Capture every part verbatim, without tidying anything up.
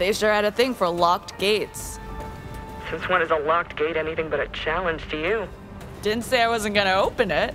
They sure had a thing for locked gates. Since when is a locked gate anything but a challenge to you? Didn't say I wasn't gonna open it.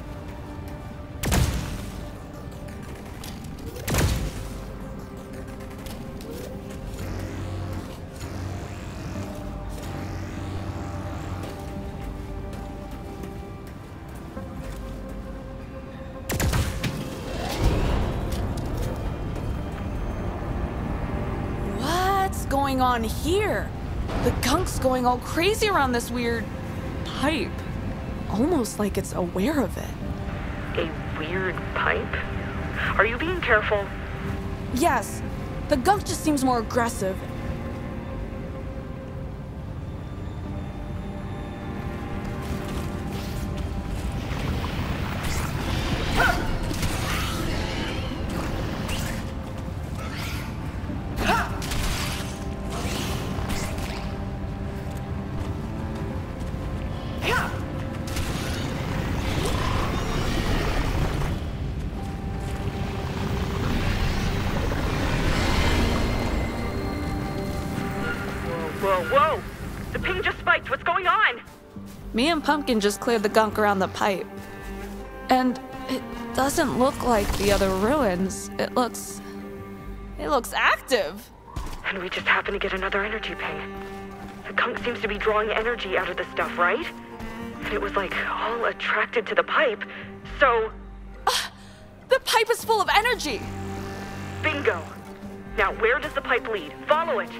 What's going on here? The gunk's going all crazy around this weird pipe. Almost like it's aware of it. A weird pipe? Are you being careful? Yes. The gunk just seems more aggressive. Whoa, whoa! The ping just spiked. What's going on? Me and Pumpkin just cleared the gunk around the pipe. And it doesn't look like the other ruins. It looks... It looks active. And we just happened to get another energy ping. The gunk seems to be drawing energy out of the stuff, right? And it was like all attracted to the pipe, so... Uh, the pipe is full of energy! Bingo! Now where does the pipe lead? Follow it!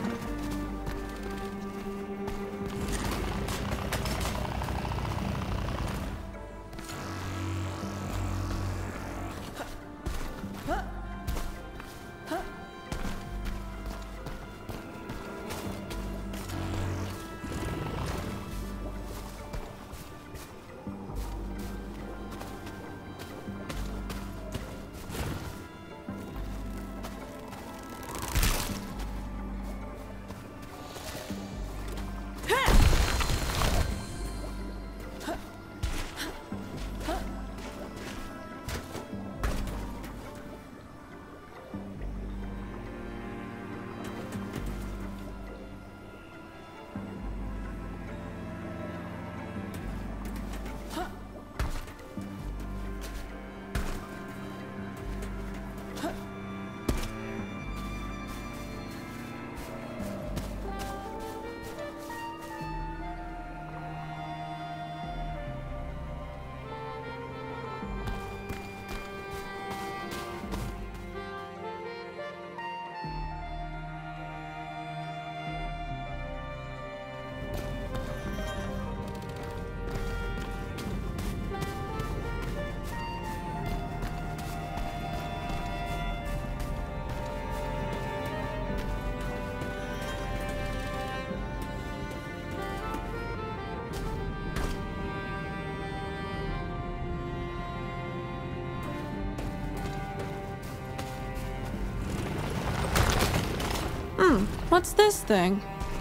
Hmm, what's this thing?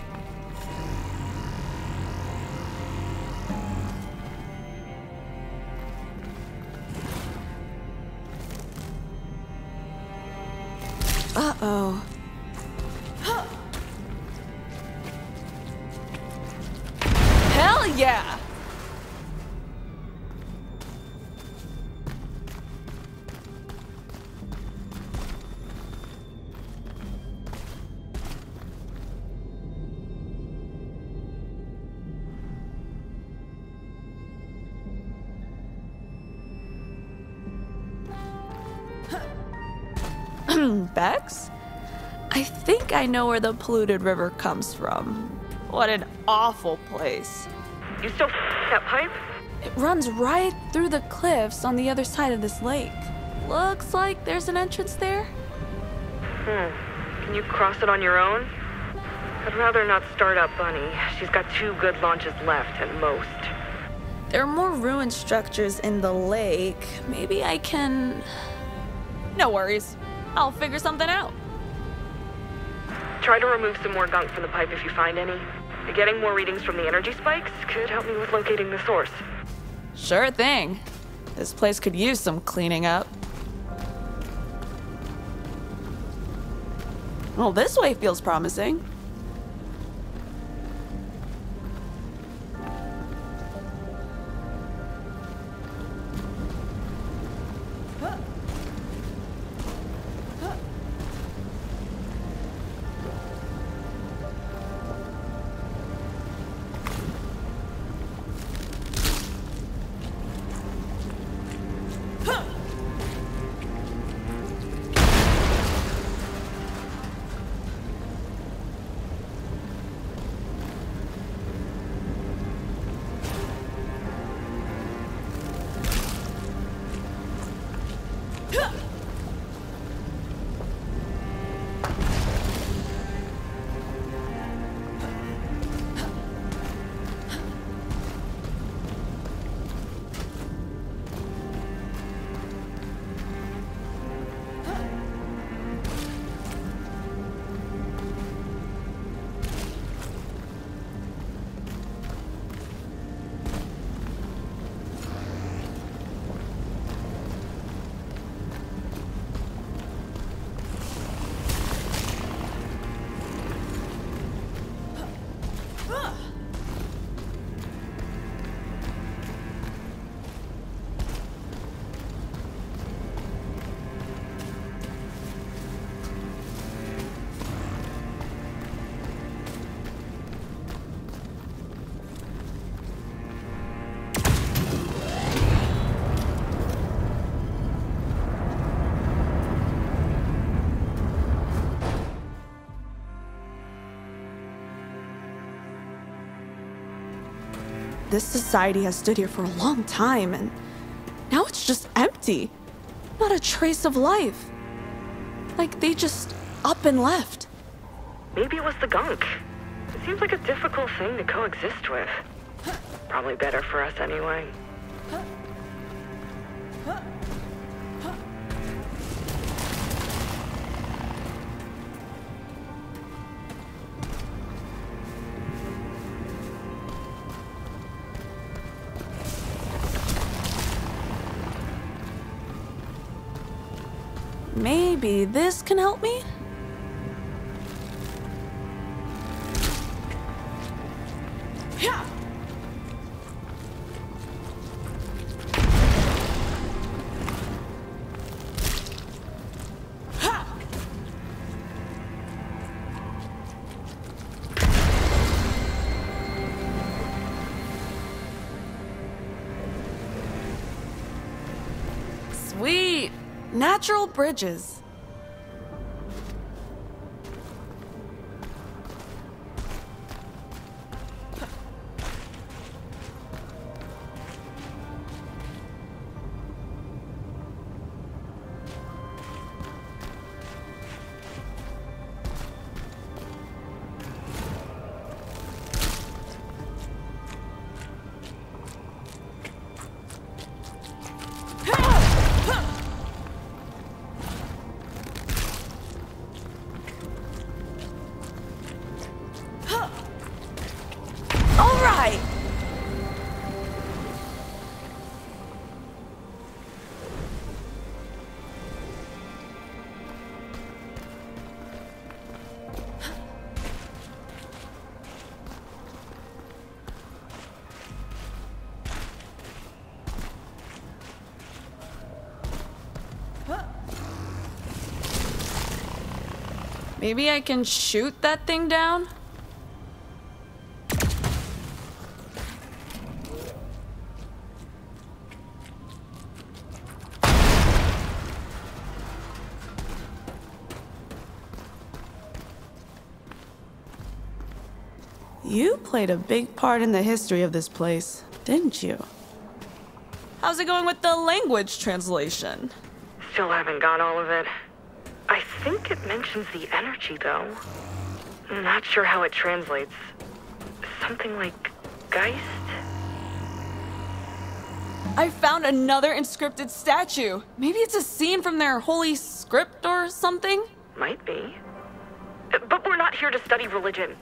Uh-oh. Hell yeah! Bex? I think I know where the polluted river comes from. What an awful place. You still f that pipe? It runs right through the cliffs on the other side of this lake. Looks like there's an entrance there. Hmm. Can you cross it on your own? I'd rather not start up Bunny. She's got two good launches left at most. There are more ruined structures in the lake. Maybe I can... No worries. I'll figure something out. Try to remove some more gunk from the pipe if you find any. Getting more readings from the energy spikes could help me with locating the source. Sure thing. This place could use some cleaning up. Well, this way feels promising. This society has stood here for a long time, and now it's just empty. Not a trace of life. Like they just up and left. Maybe it was the gunk. It seems like a difficult thing to coexist with. Probably better for us anyway. Maybe this can help me? Yeah. Sweet! Natural bridges. Maybe I can shoot that thing down? You played a big part in the history of this place, didn't you? How's it going with the language translation? Still haven't got all of it. I think it mentions the energy, though. I'm not sure how it translates. Something like Geist? I found another inscripted statue. Maybe it's a scene from their holy script or something? Might be. But we're not here to study religion.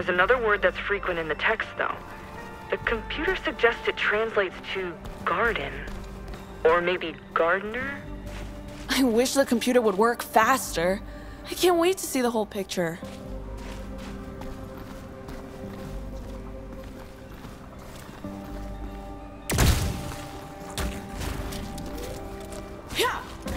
There's another word that's frequent in the text, though. The computer suggests it translates to garden. Or maybe gardener? I wish the computer would work faster. I can't wait to see the whole picture. Yeah.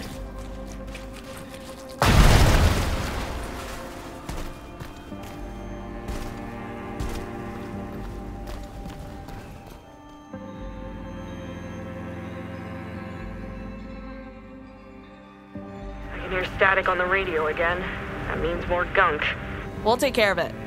I can hear static on the radio again. That means more gunk. We'll take care of it.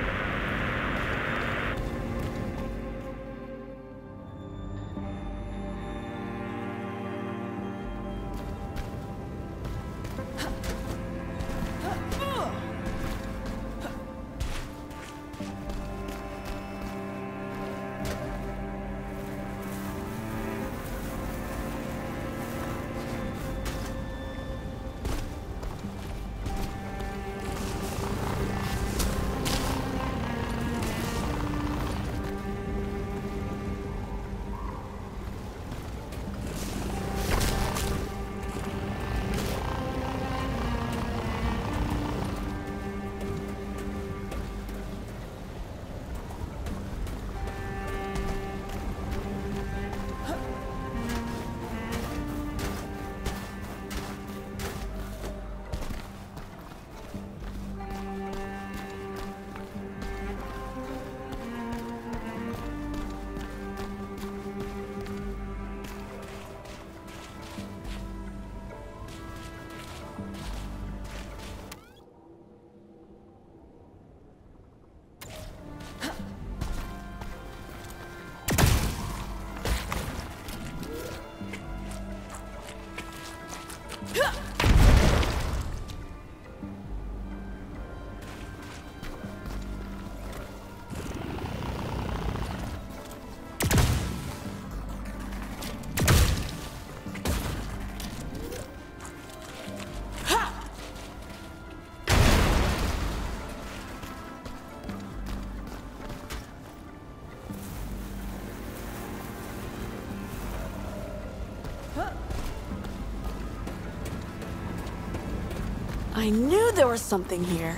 I knew there was something here.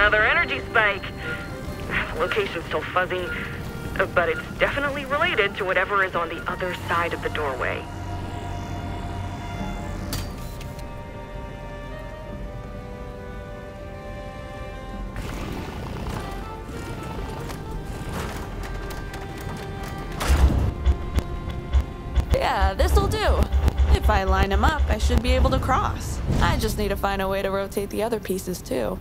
Another energy spike. The location's still fuzzy, uh, but it's definitely related to whatever is on the other side of the doorway. Yeah, this'll do. If I line them up, I should be able to cross. I just need to find a way to rotate the other pieces too.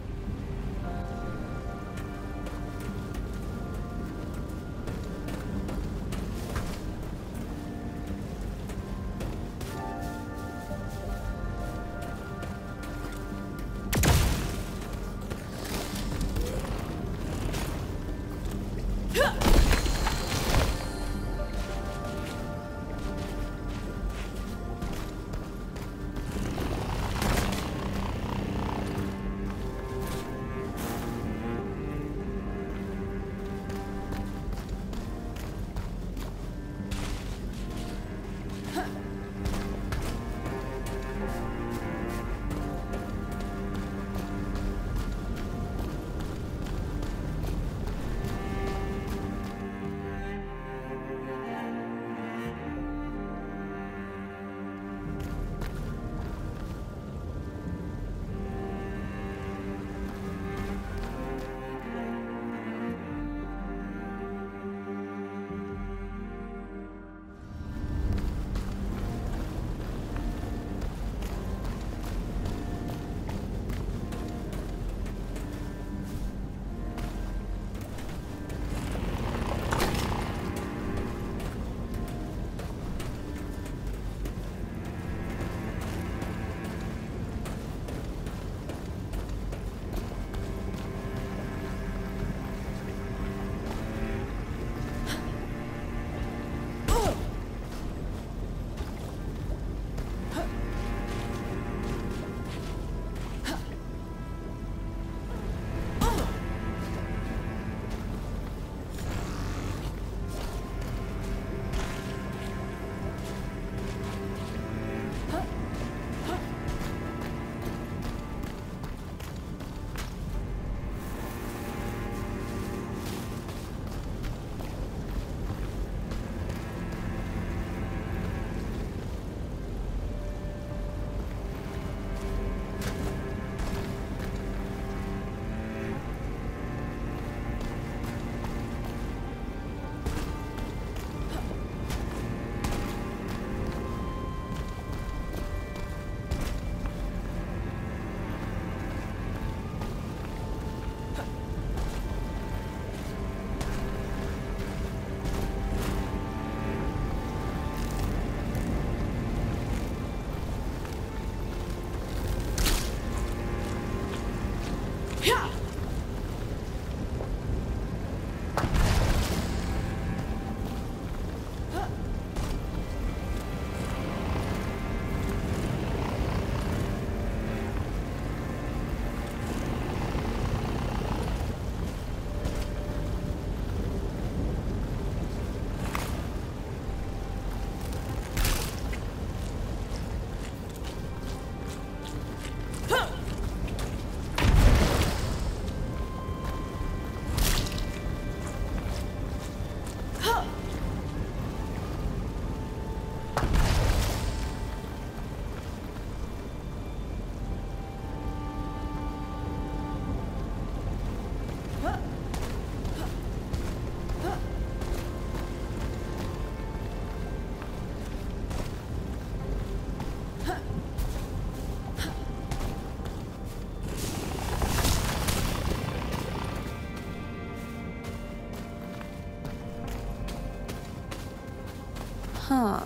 Huh.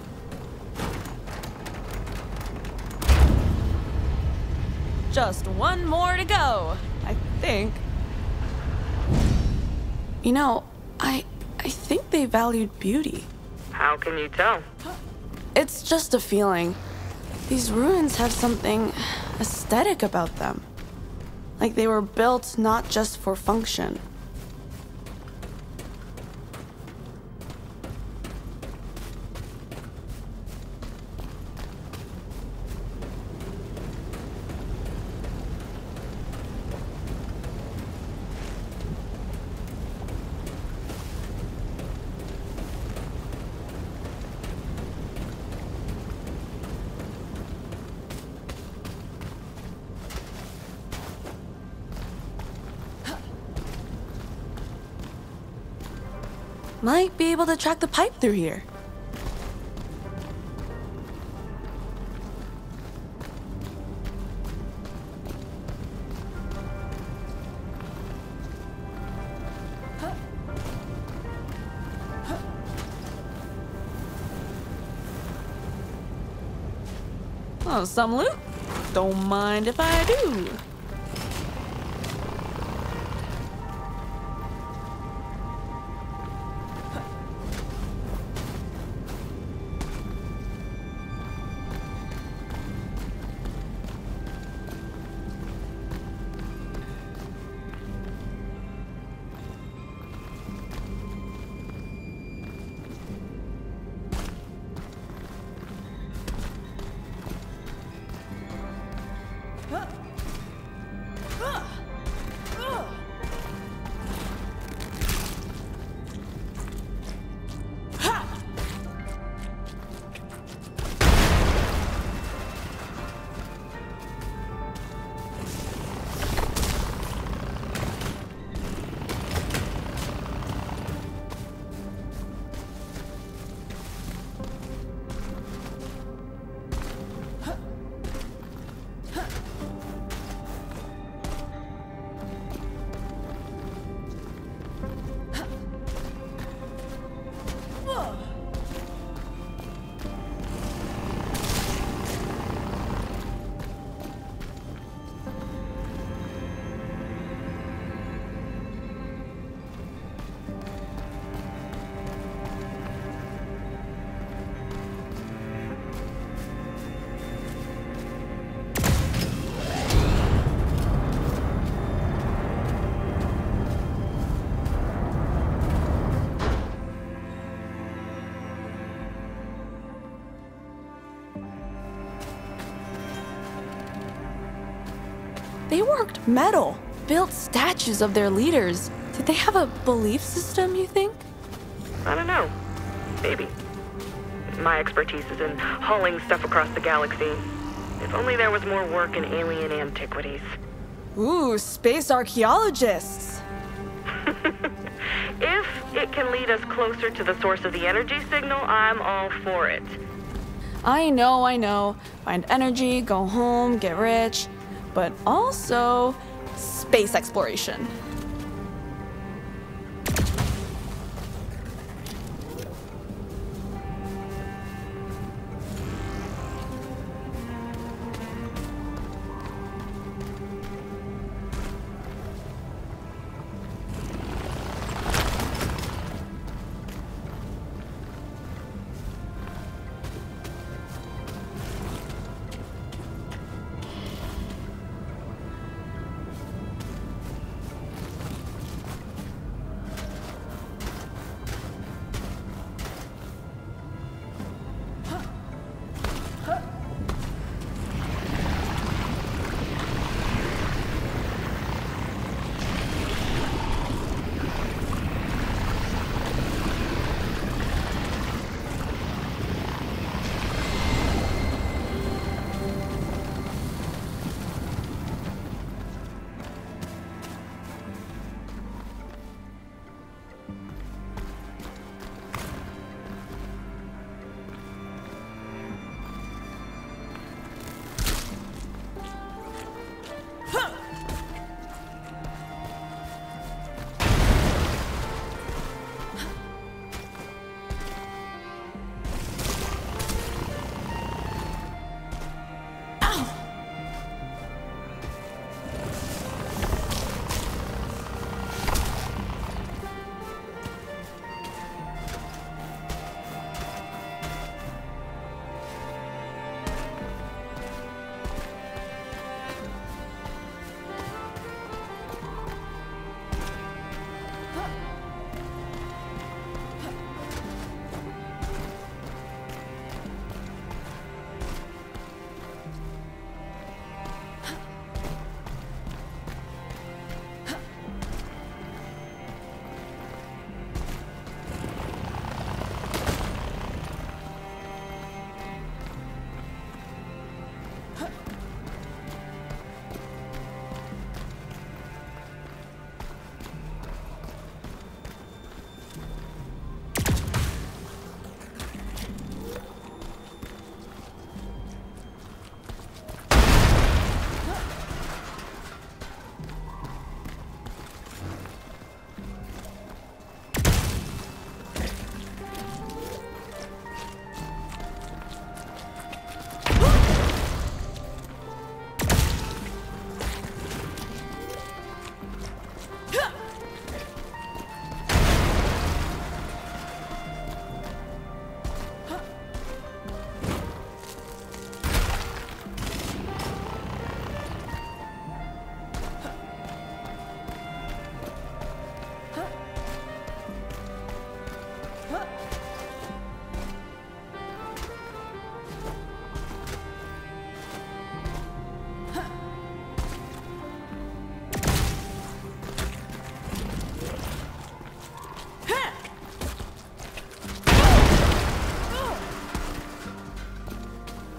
Just one more to go, I think. You know, I I think they valued beauty. How can you tell? It's just a feeling. These ruins have something aesthetic about them. Like they were built not just for function. Might be able to track the pipe through here. Oh, some loot? Don't mind if I do. They worked metal, built statues of their leaders. Did they have a belief system, you think? I don't know. Maybe. My expertise is in hauling stuff across the galaxy. If only there was more work in alien antiquities. Ooh, space archaeologists. If it can lead us closer to the source of the energy signal, I'm all for it. I know, I know. Find energy, go home, get rich. But also space exploration.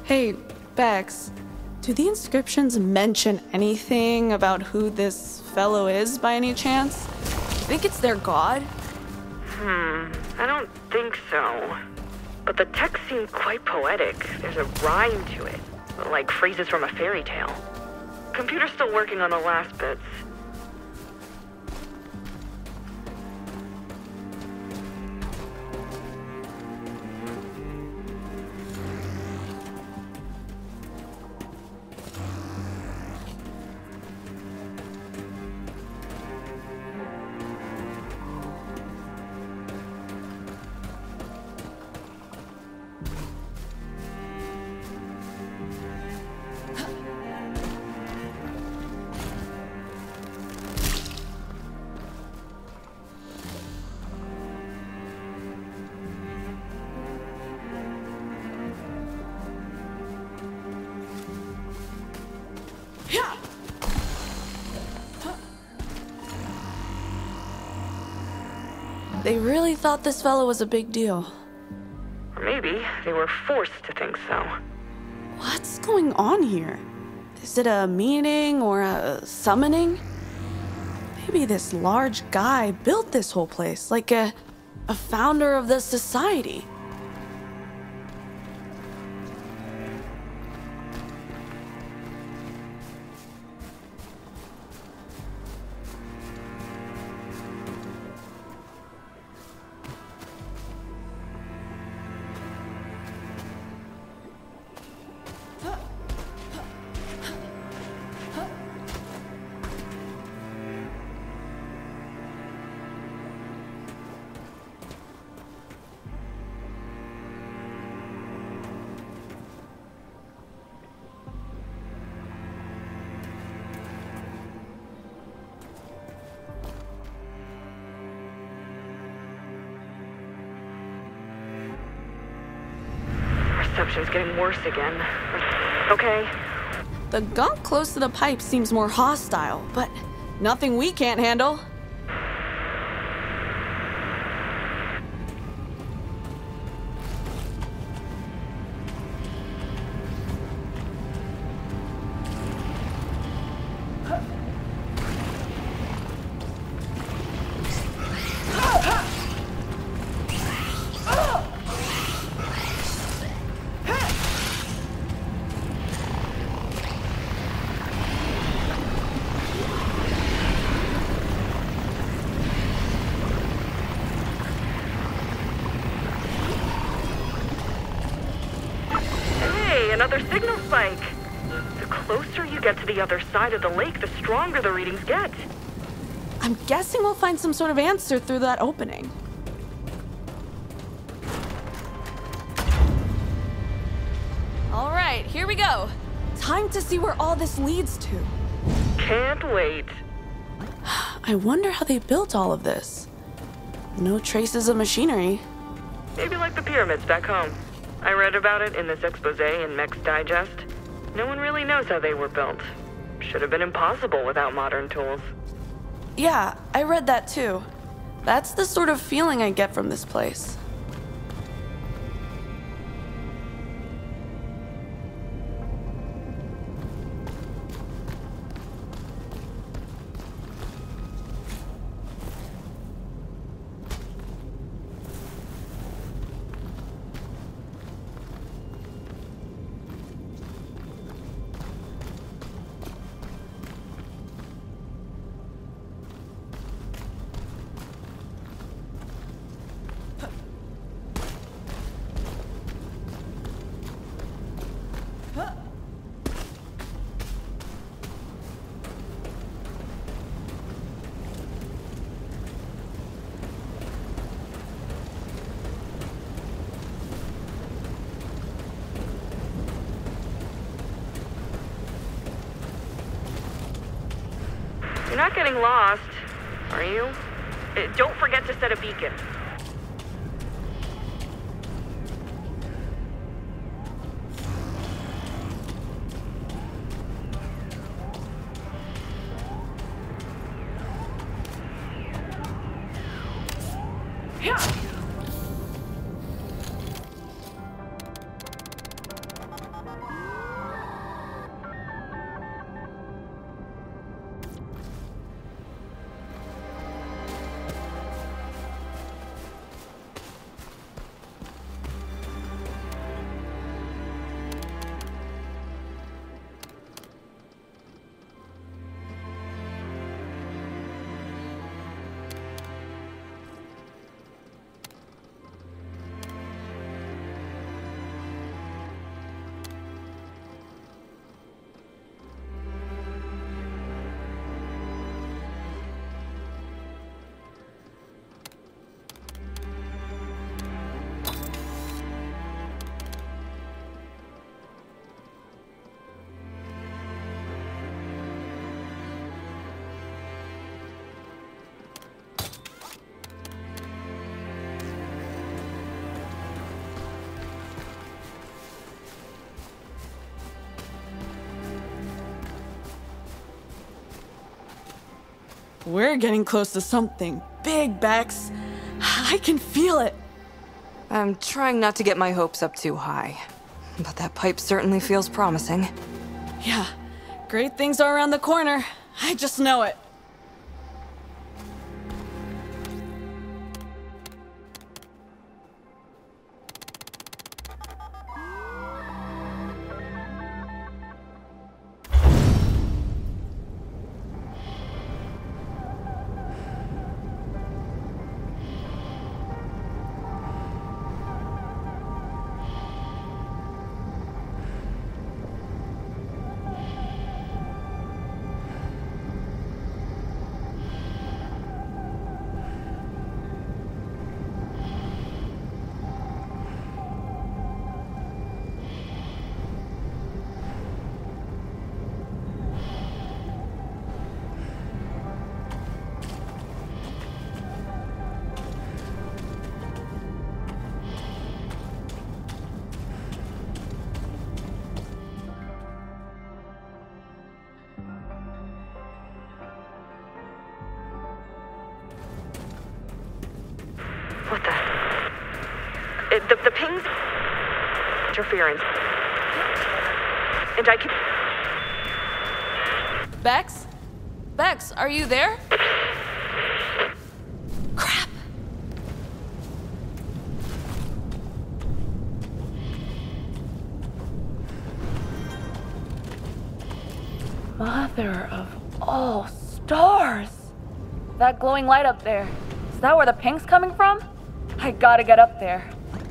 Hey, Bex, do the inscriptions mention anything about who this fellow is by any chance? Think it's their god? Hmm, I don't think so. But the text seemed quite poetic. There's a rhyme to it, like phrases from a fairy tale. Computer's still working on the last bits. They really thought this fellow was a big deal. Or maybe they were forced to think so. What's going on here? Is it a meeting or a summoning? Maybe this large guy built this whole place, like a, a founder of the society. Reception's getting worse again. Okay. The gunk close to the pipe seems more hostile, but nothing we can't handle. Another signal spike. The closer you get to the other side of the lake, the stronger the readings get. I'm guessing we'll find some sort of answer through that opening. All right, here we go. Time to see where all this leads to. Can't wait. I wonder how they built all of this. No traces of machinery. Maybe like the pyramids back home. I read about it in this expose in Mech's Digest. No one really knows how they were built. Should have been impossible without modern tools. Yeah, I read that too. That's the sort of feeling I get from this place. You're not getting lost, are you? Uh, Don't forget to set a beacon. We're getting close to something big, Bex. I can feel it. I'm trying not to get my hopes up too high, but that pipe certainly feels promising. Yeah, great things are around the corner. I just know it. What the? It, the, the pings... Interference. And I can... Bex? Bex, are you there? Crap. Mother of all stars! That glowing light up there, is that where the ping's coming from? I gotta get up there.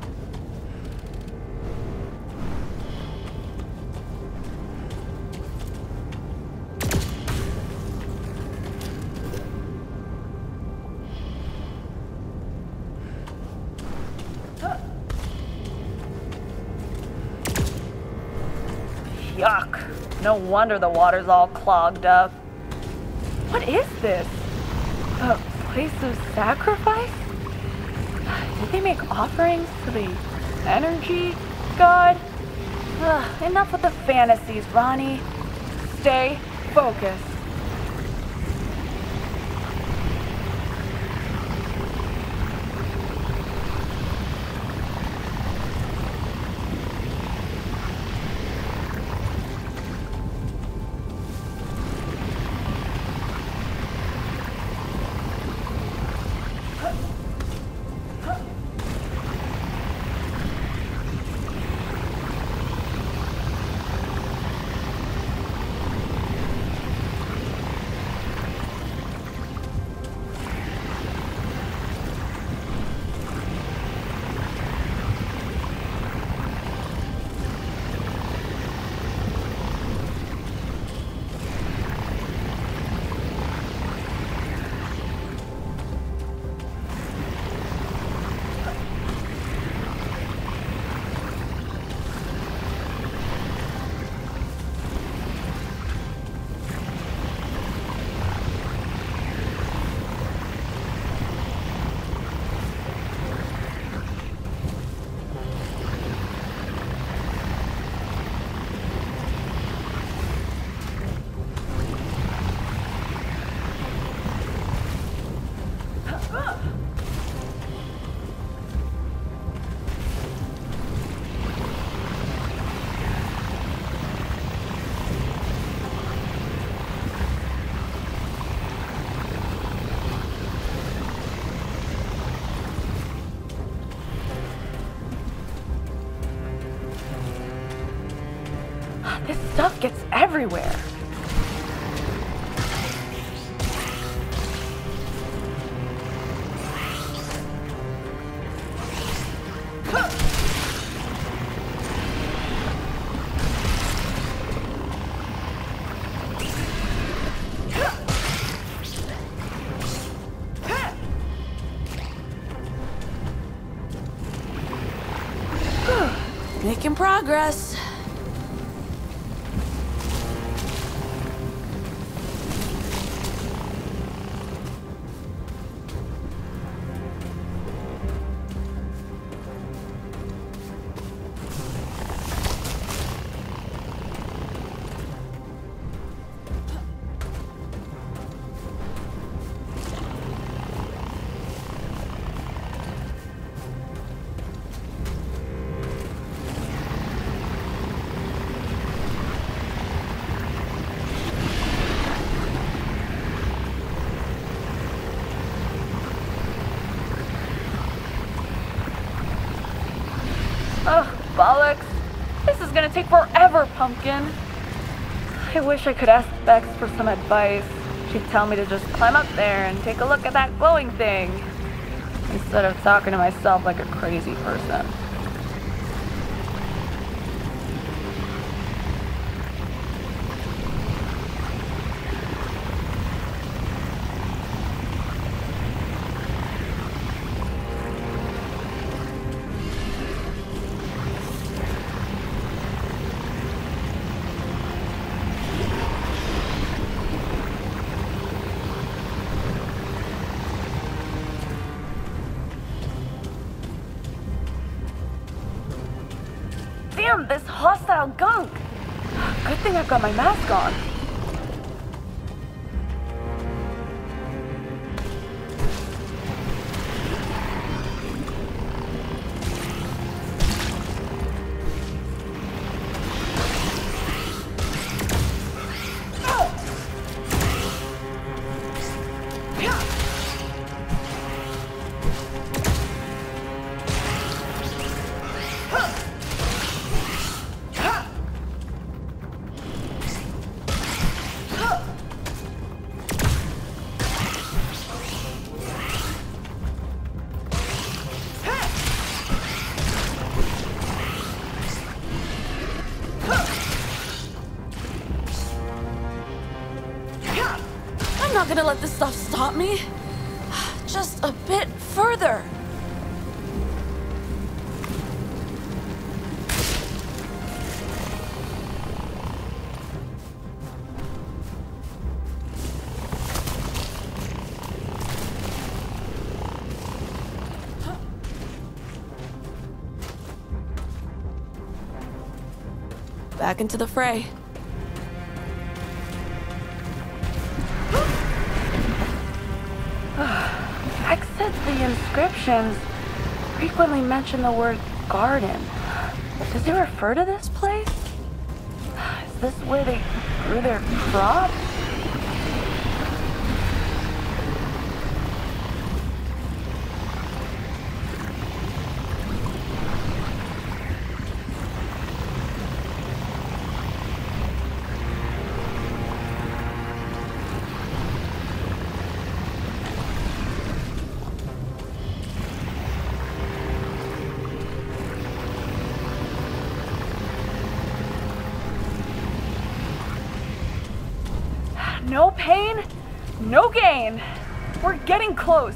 Yuck. No wonder the water's all clogged up. What is this? A place of sacrifice? Did they make offerings to the energy god? Ugh, enough with the fantasies, Ronnie. Stay focused. This stuff gets everywhere. Making progress. Ugh, bollocks. This is gonna take forever, Pumpkin. I wish I could ask Bex for some advice. She'd tell me to just climb up there and take a look at that glowing thing, instead of talking to myself like a crazy person. Damn, this hostile gunk! Good thing I've got my mask on. I'm not gonna let this stuff stop me. Just a bit further. Back into the fray. Bex said the inscriptions frequently mention the word garden. Does it refer to this place? Is this where they grew their crops? No pain, no gain. We're getting close.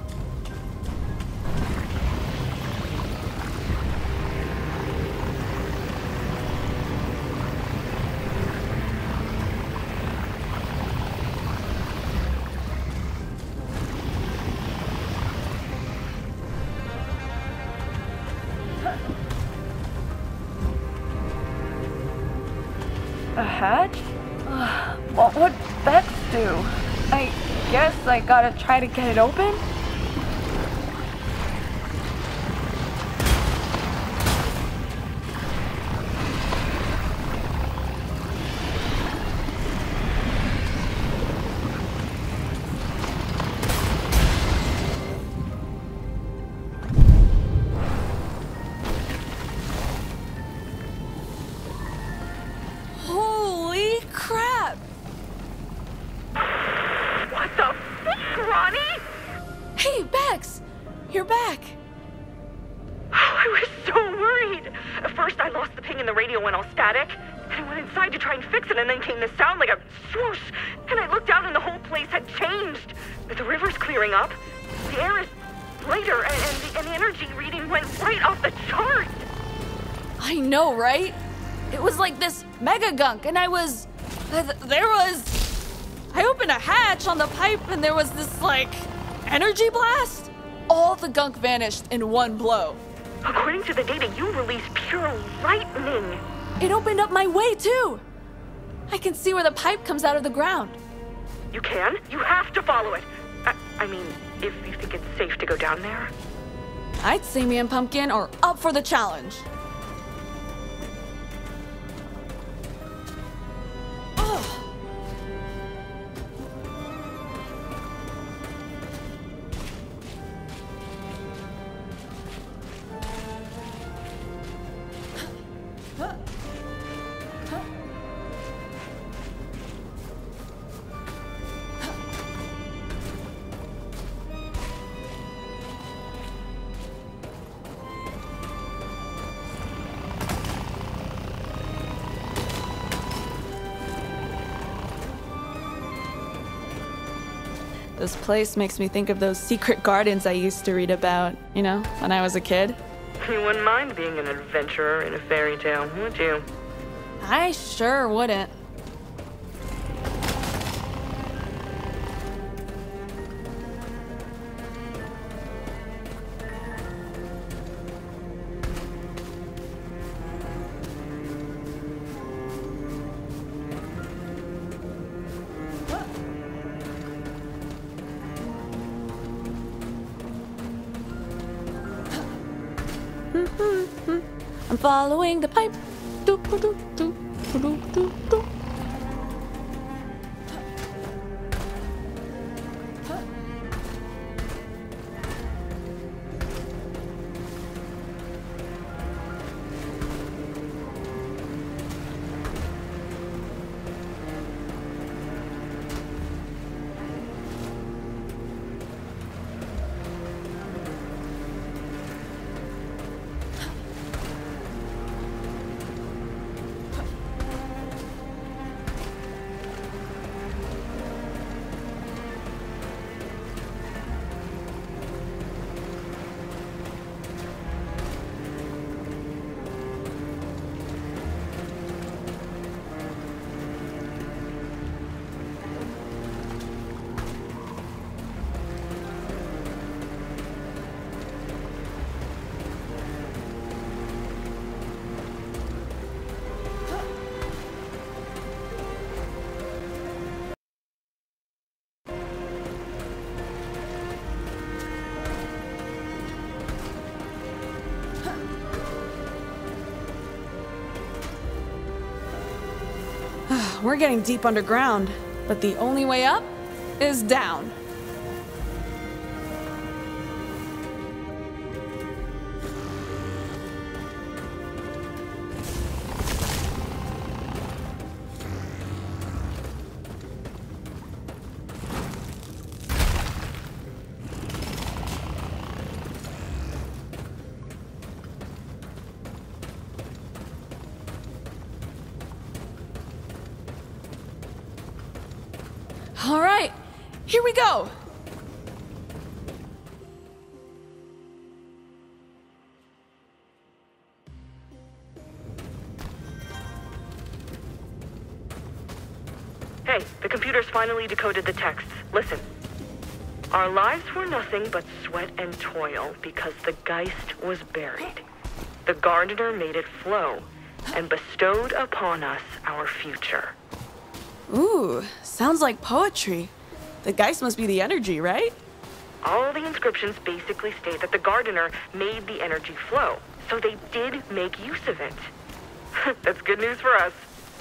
A hatch? Ugh, what would Bex do? I guess I gotta try to get it open? Holy crap! What the fuck, Ronnie? Hey, Bex! You're back! I was so worried. At first, I lost the ping and the radio went all static. And I went inside to try and fix it, and then came this sound like a swoosh. And I looked out, and the whole place had changed. The river's clearing up. The air is lighter, and, and, the, and the energy reading went right off the chart. I know, right? It was like this mega gunk, and I was... th- there was... I opened a hatch on the pipe, and there was this, like, energy blast. All the gunk vanished in one blow. According to the data, you release pure lightning. It opened up my way, too. I can see where the pipe comes out of the ground. You can? You have to follow it. I, I mean, if you think it's safe to go down there. I'd say me and Pumpkin are up for the challenge. Ugh. This place makes me think of those secret gardens I used to read about, you know, when I was a kid. You wouldn't mind being an adventurer in a fairy tale, would you? I sure wouldn't. I'm following the pipe. Do, do, do, do, do, do, do. We're getting deep underground, but the only way up is down. All right, here we go. Hey, the computer's finally decoded the texts. Listen. Our lives were nothing but sweat and toil because the Geist was buried. The gardener made it flow and bestowed upon us our future. Ooh, sounds like poetry. The Geist must be the energy, right? All the inscriptions basically state that the gardener made the energy flow, so they did make use of it. That's good news for us.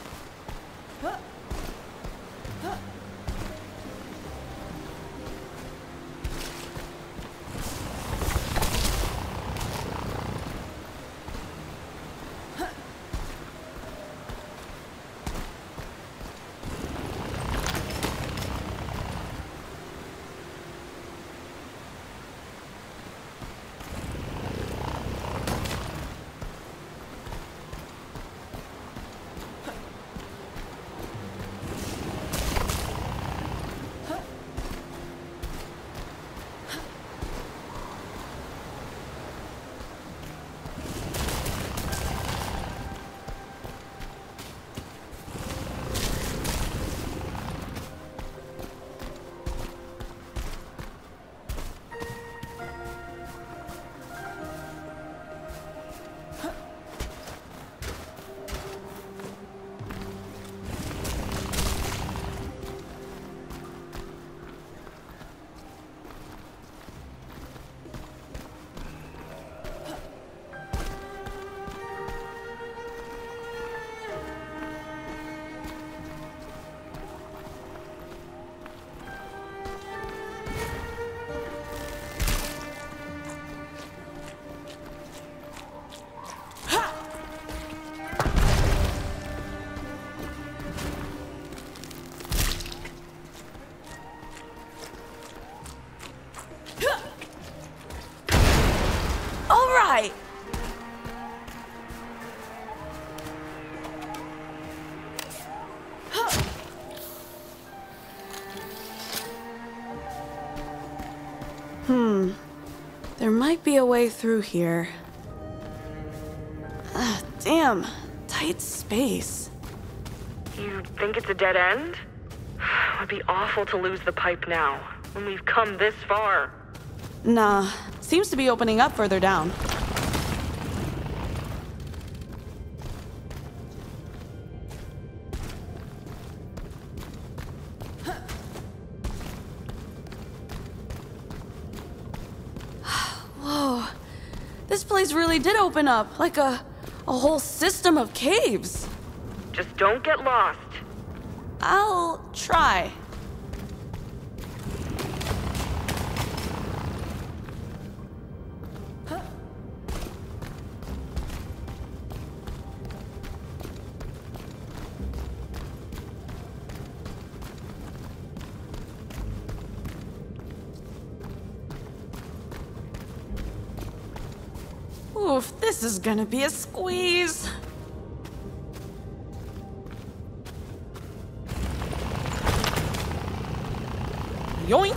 All right. There might be a way through here. Ah, damn. Tight space. You think it's a dead end? It would be awful to lose the pipe now, when we've come this far. Nah, seems to be opening up further down. Whoa, this place really did open up, like a, a whole system of caves. Just don't get lost. I'll try. Oof, this is gonna be a squeeze. Yoink!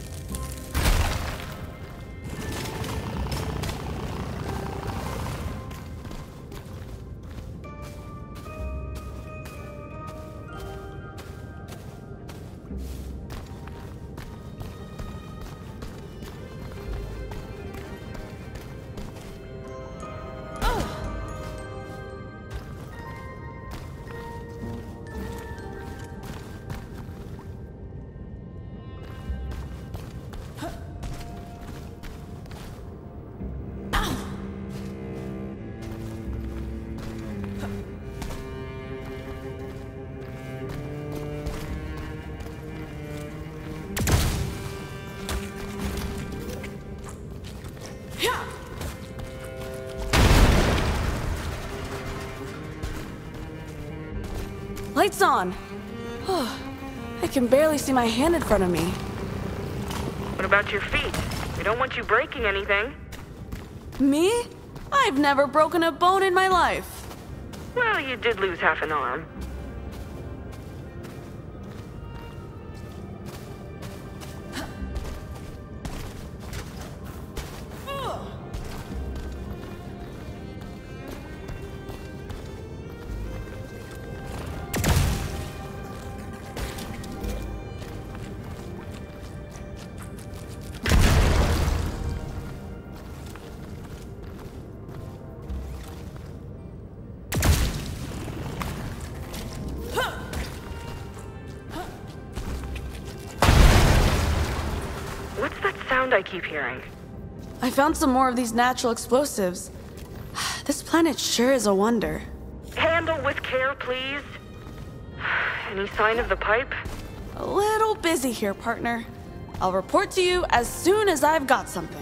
Lights on. Oh, I can barely see my hand in front of me. What about your feet? We don't want you breaking anything. Me? I've never broken a bone in my life. Well, you did lose half an arm. What's that sound I keep hearing? I found some more of these natural explosives. This planet sure is a wonder. Handle with care, please. Any sign of the pipe? A little busy here, partner. I'll report to you as soon as I've got something.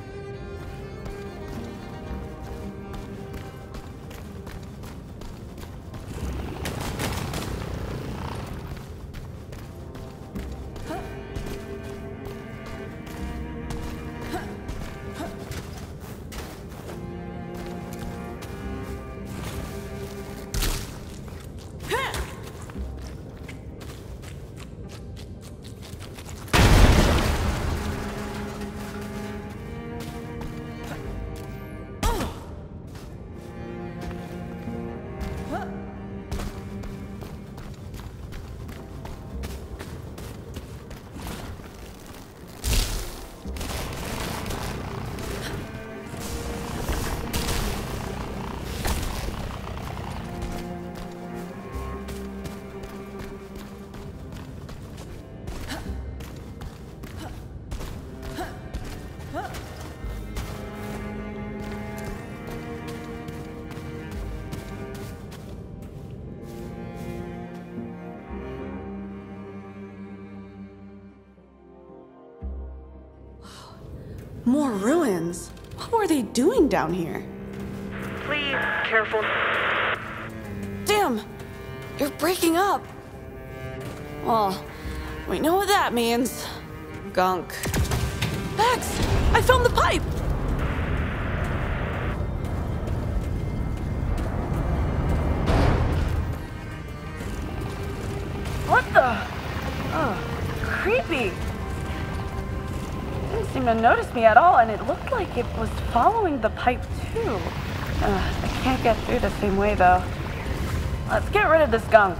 More ruins. What were they doing down here? Please, careful. Damn! You're breaking up! Well, we know what that means. Gunk. Max! I found the pipe! What the? Oh, creepy. Didn't seem seem to notice me at all, and it looked like it was following the pipe too. Uh, I can't get through the same way though. Let's get rid of this gunk.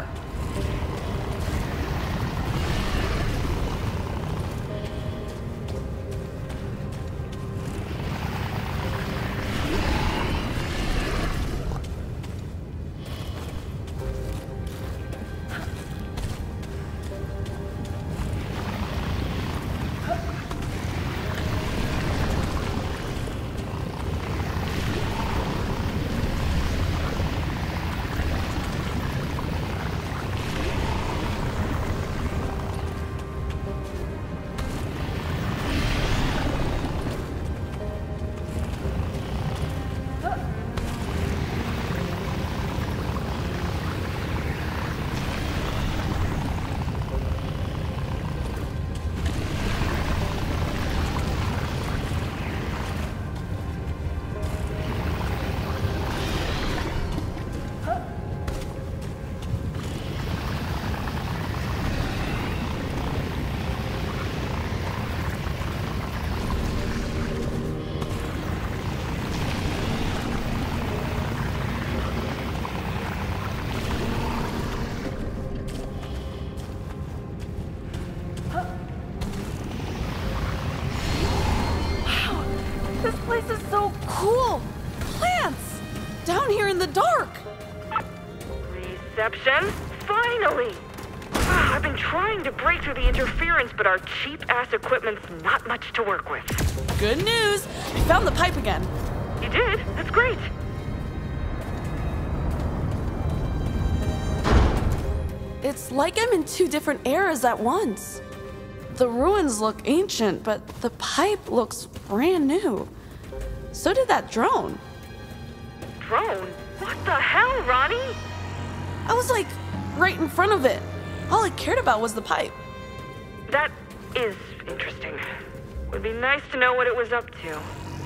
This is so Cool! Plants! Down here in the dark! Reception? Finally! Ah, I've been trying to break through the interference, but our cheap-ass equipment's not much to work with. Good news! I found the pipe again. You did? That's great. It's like I'm in two different eras at once. The ruins look ancient, but the pipe looks brand new. So did that drone. Drone? What the hell, Ronnie? I was like right in front of it. All I cared about was the pipe. That is interesting. Would be nice to know what it was up to.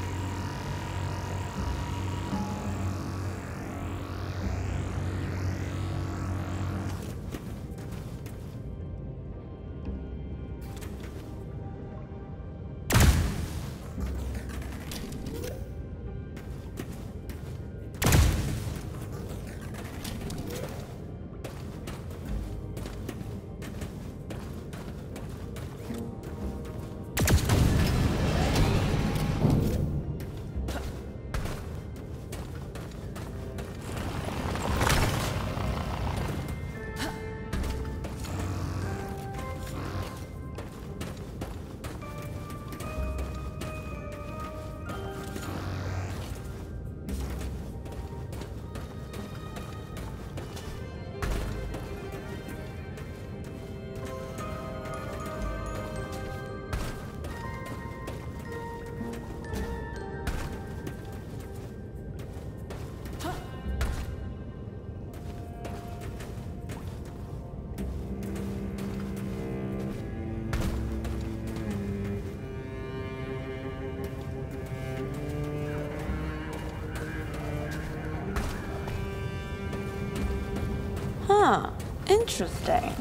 Huh. Interesting.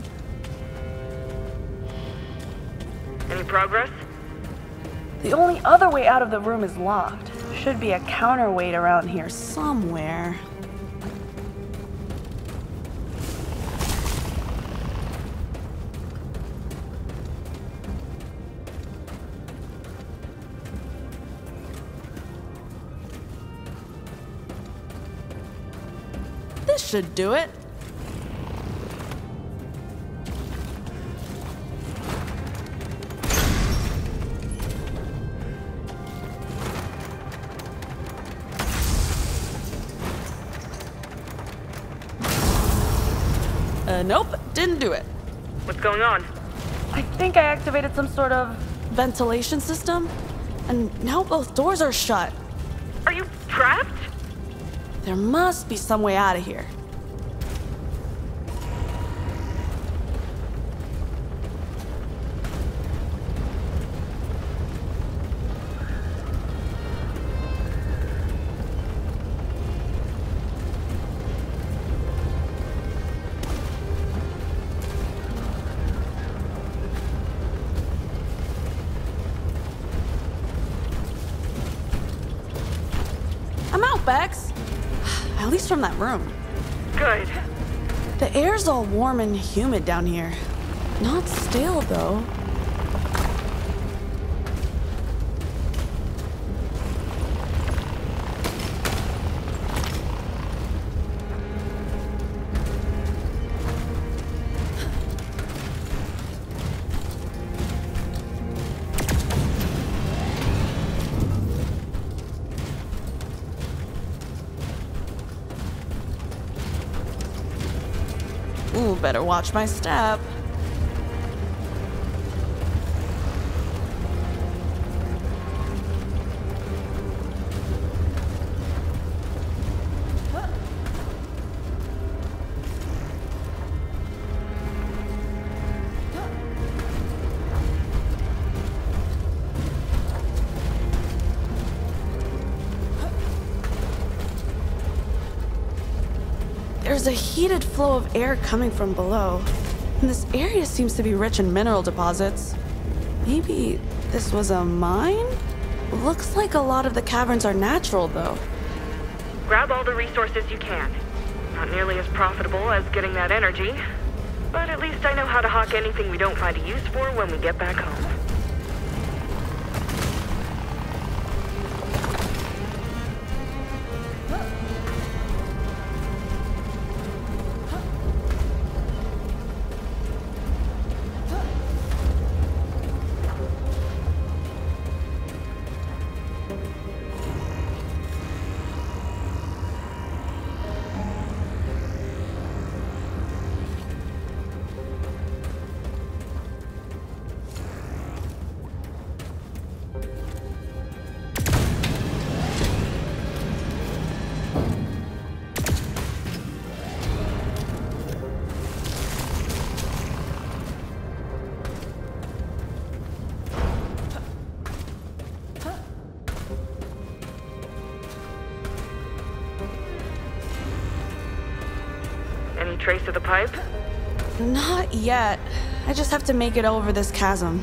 Any progress? The only other way out of the room is locked. Should be a counterweight around here. Somewhere. This should do it. Uh, nope, didn't do it. What's going on? I think I activated some sort of... Ventilation system? And now both doors are shut. Are you trapped? There must be some way out of here. X. At least from that room. Good. The air's all warm and humid down here. Not stale, though. Ooh, better watch my step. There's a heated flow of air coming from below, and this area seems to be rich in mineral deposits. Maybe this was a mine? Looks like a lot of the caverns are natural, though. Grab all the resources you can. Not nearly as profitable as getting that energy, but at least I know how to hawk anything we don't find a use for when we get back home. Any trace of the pipe? Not yet. I just have to make it over this chasm.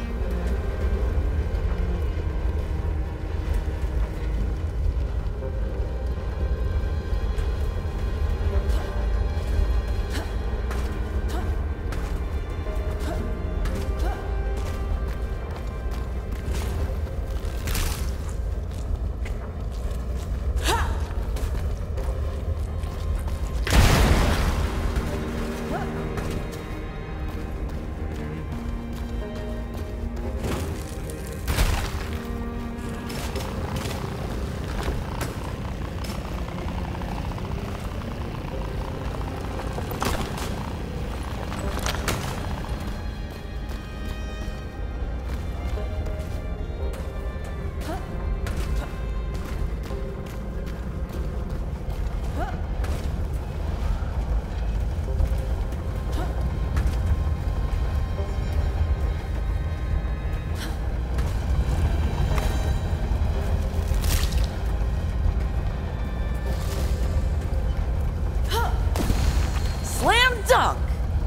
Dunk!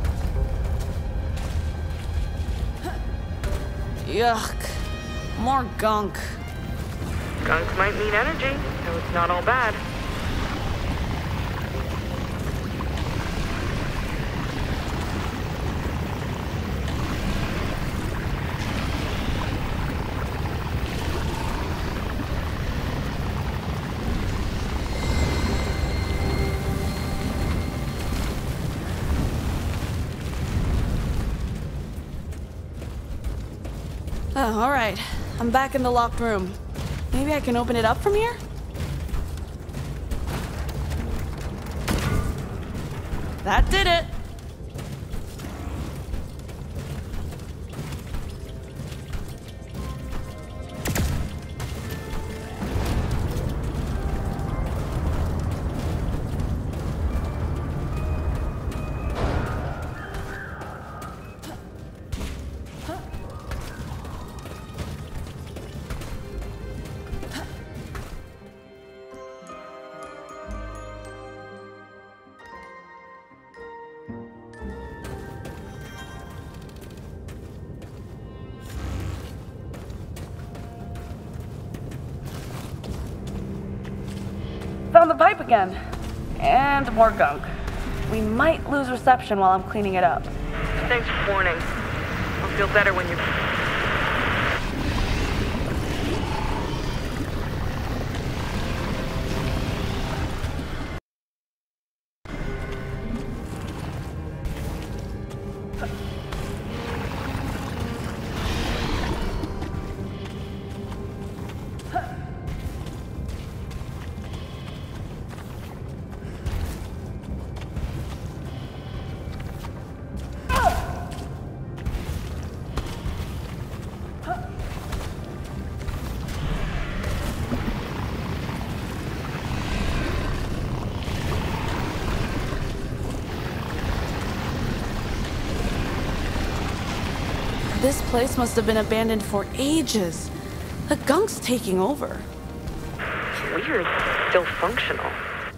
Yuck. More gunk. Gunk might mean energy, so it's not all bad. Oh, all right. I'm back in the locked room. Maybe I can open it up from here? That did it. found the pipe again. And more gunk. We might lose reception while I'm cleaning it up. Thanks for warning. I'll feel better when you're... This place must have been abandoned for ages. The gunk's taking over. Weird. Still functional.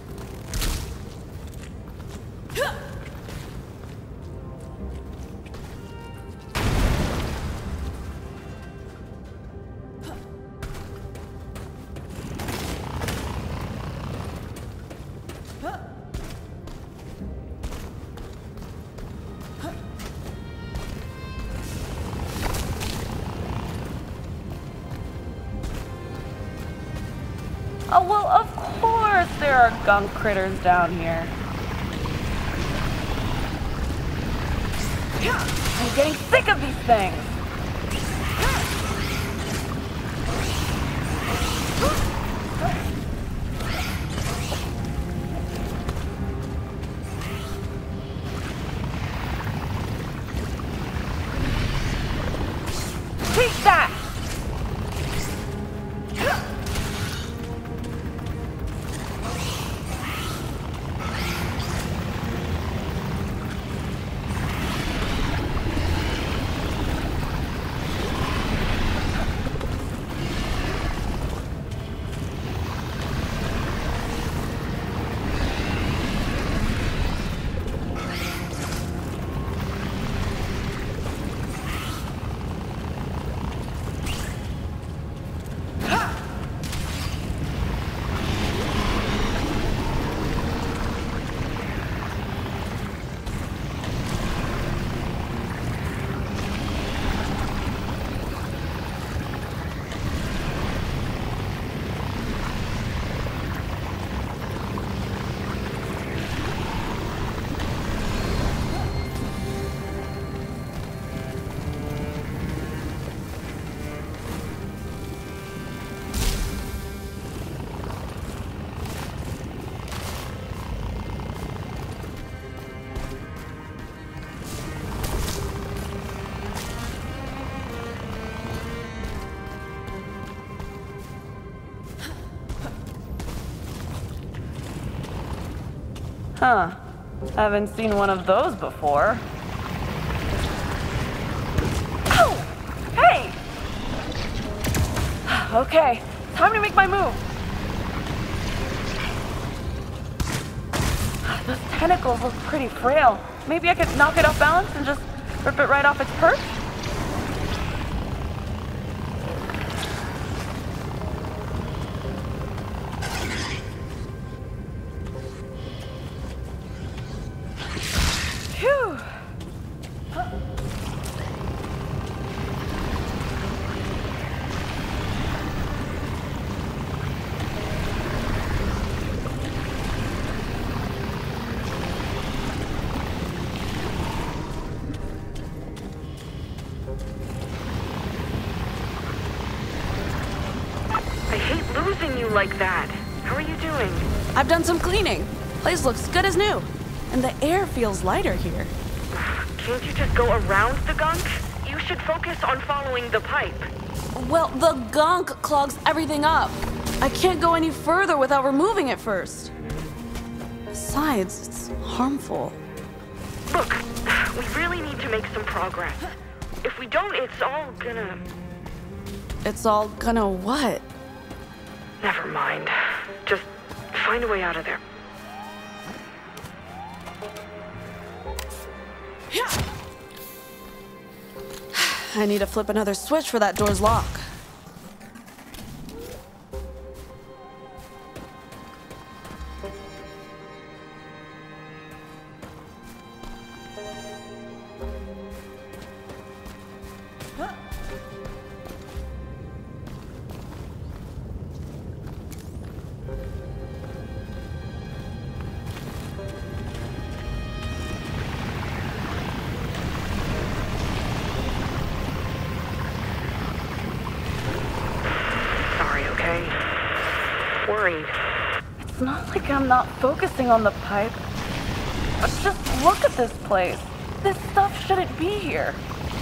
Oh, well, of course there are gunk critters down here. I'm getting sick of these things. Take that! Huh. Haven't seen one of those before. Ow! Hey! Okay, time to make my move. Those tentacles look pretty frail. Maybe I could knock it off balance and just rip it right off its perch? Phew! I hate losing you like that. How are you doing? I've done some cleaning. Place looks good as new. And the air feels lighter here. Can't you just go around the gunk? You should focus on following the pipe. Well, the gunk clogs everything up. I can't go any further without removing it first. Besides, it's harmful. Look, we really need to make some progress. If we don't, it's all gonna... It's all gonna what? Never mind. Just find a way out of there. I need to flip another switch for that door's lock. It's not like I'm not focusing on the pipe. Just look at this place. This stuff shouldn't be here.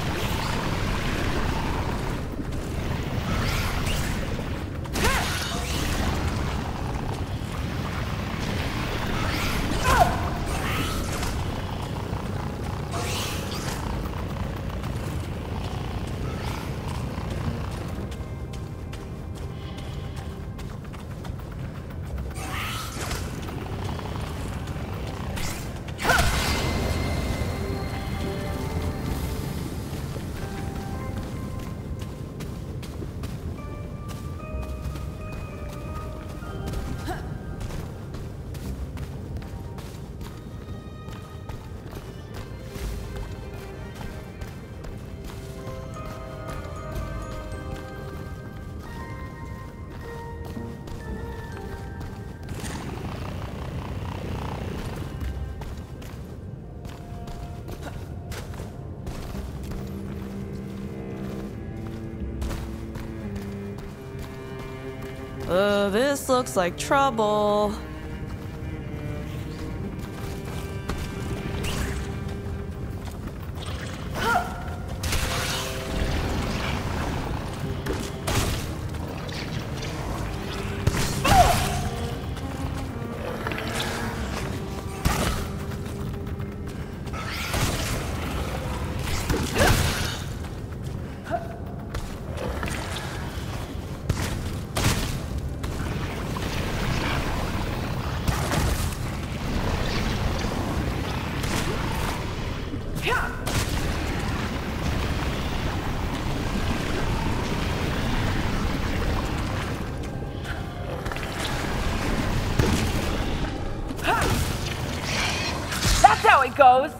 Uh, this looks like trouble. That's how it goes.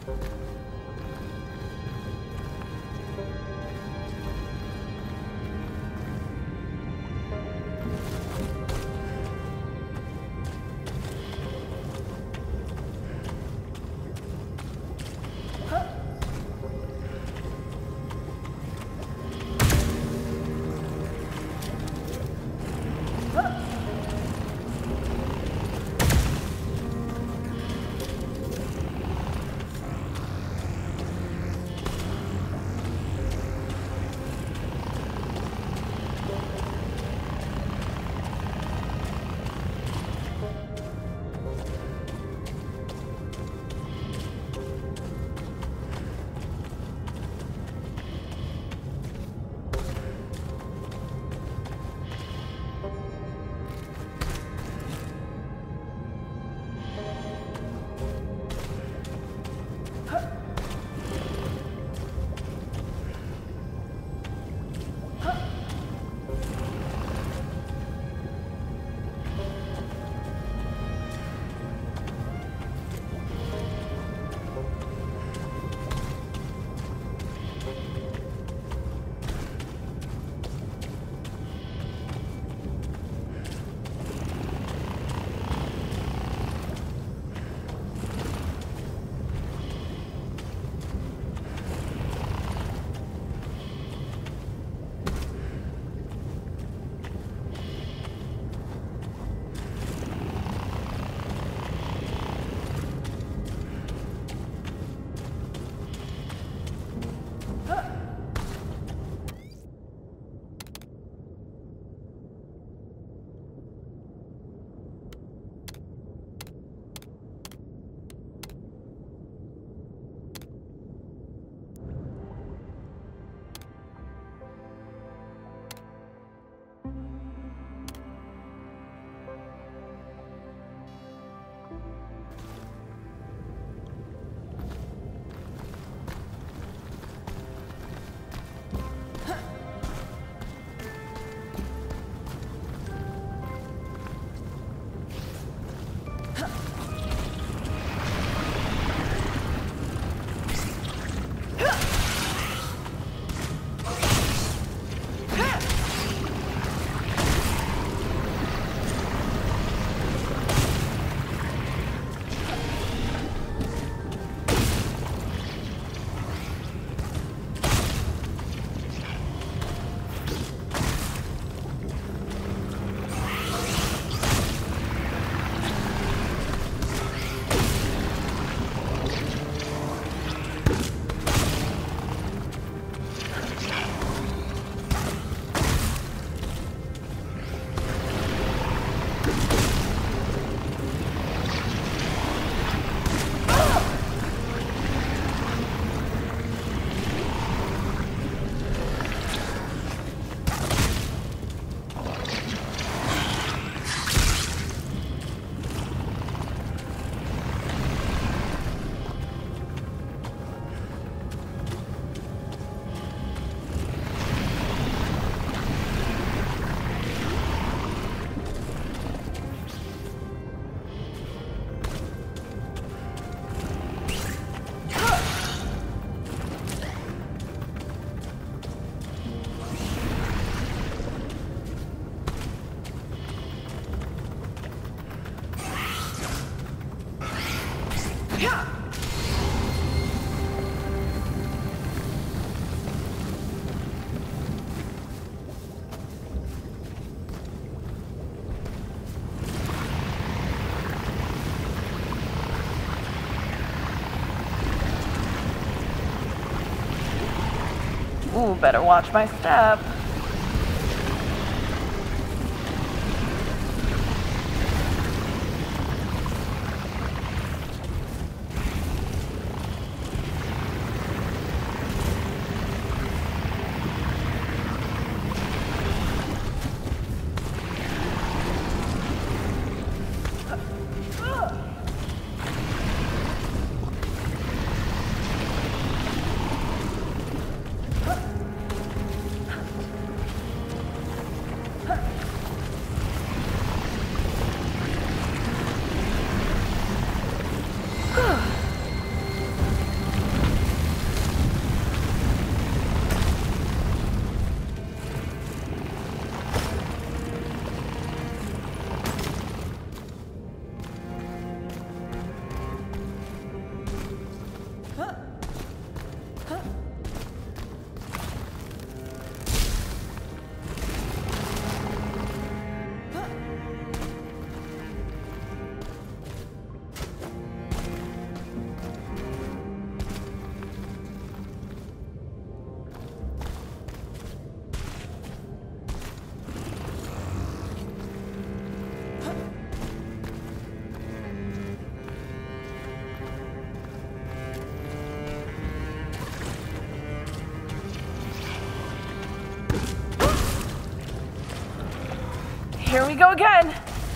Ooh, better watch my step. Here we go again.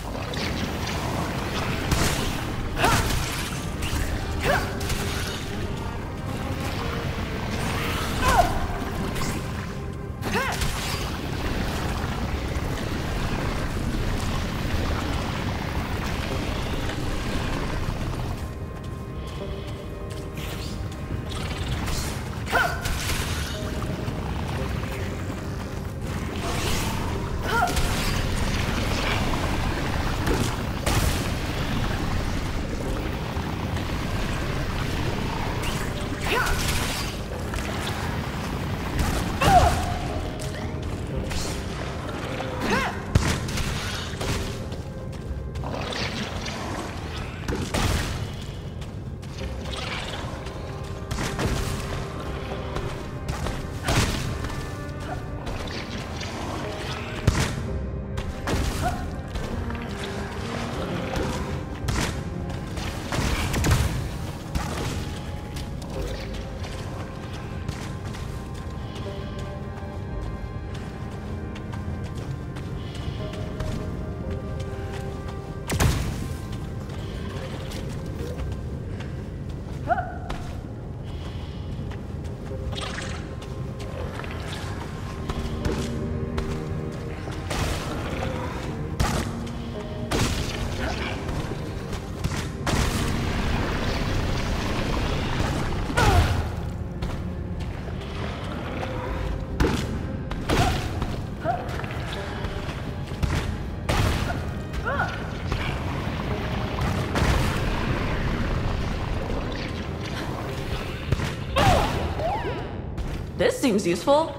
This seems useful.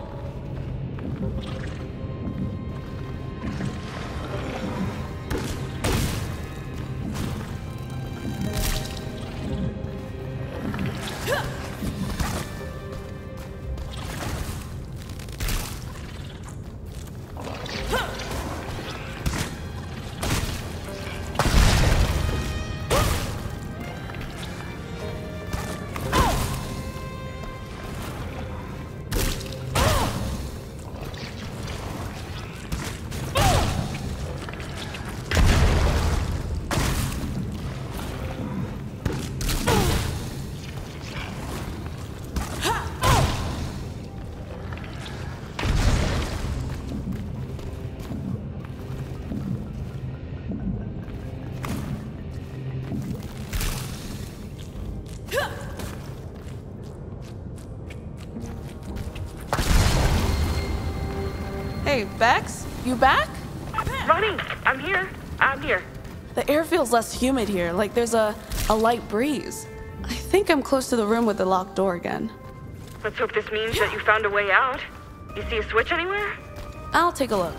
Hey, Bex, you back? Ronnie, I'm here. I'm here. The air feels less humid here, like there's a, a light breeze. I think I'm close to the room with the locked door again. Let's hope this means that you found a way out. You see a switch anywhere? I'll take a look.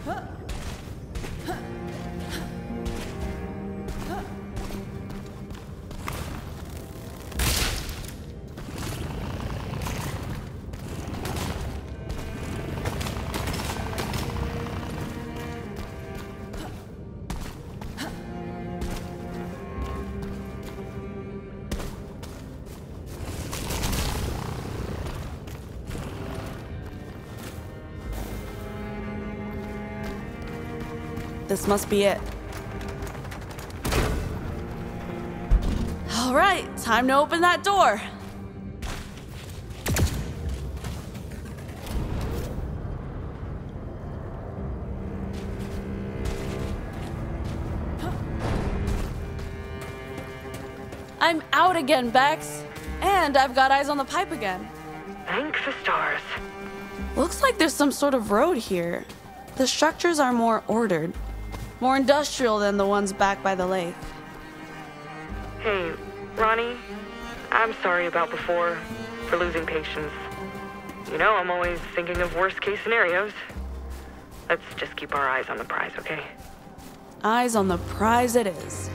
This must be it. All right, time to open that door. I'm out again, Bex. And I've got eyes on the pipe again. Thank the stars. Looks like there's some sort of road here. The structures are more ordered. More industrial than the ones back by the lake. Hey, Ronnie, I'm sorry about before, for losing patience. You know, I'm always thinking of worst case scenarios. Let's just keep our eyes on the prize, okay? Eyes on the prize it is.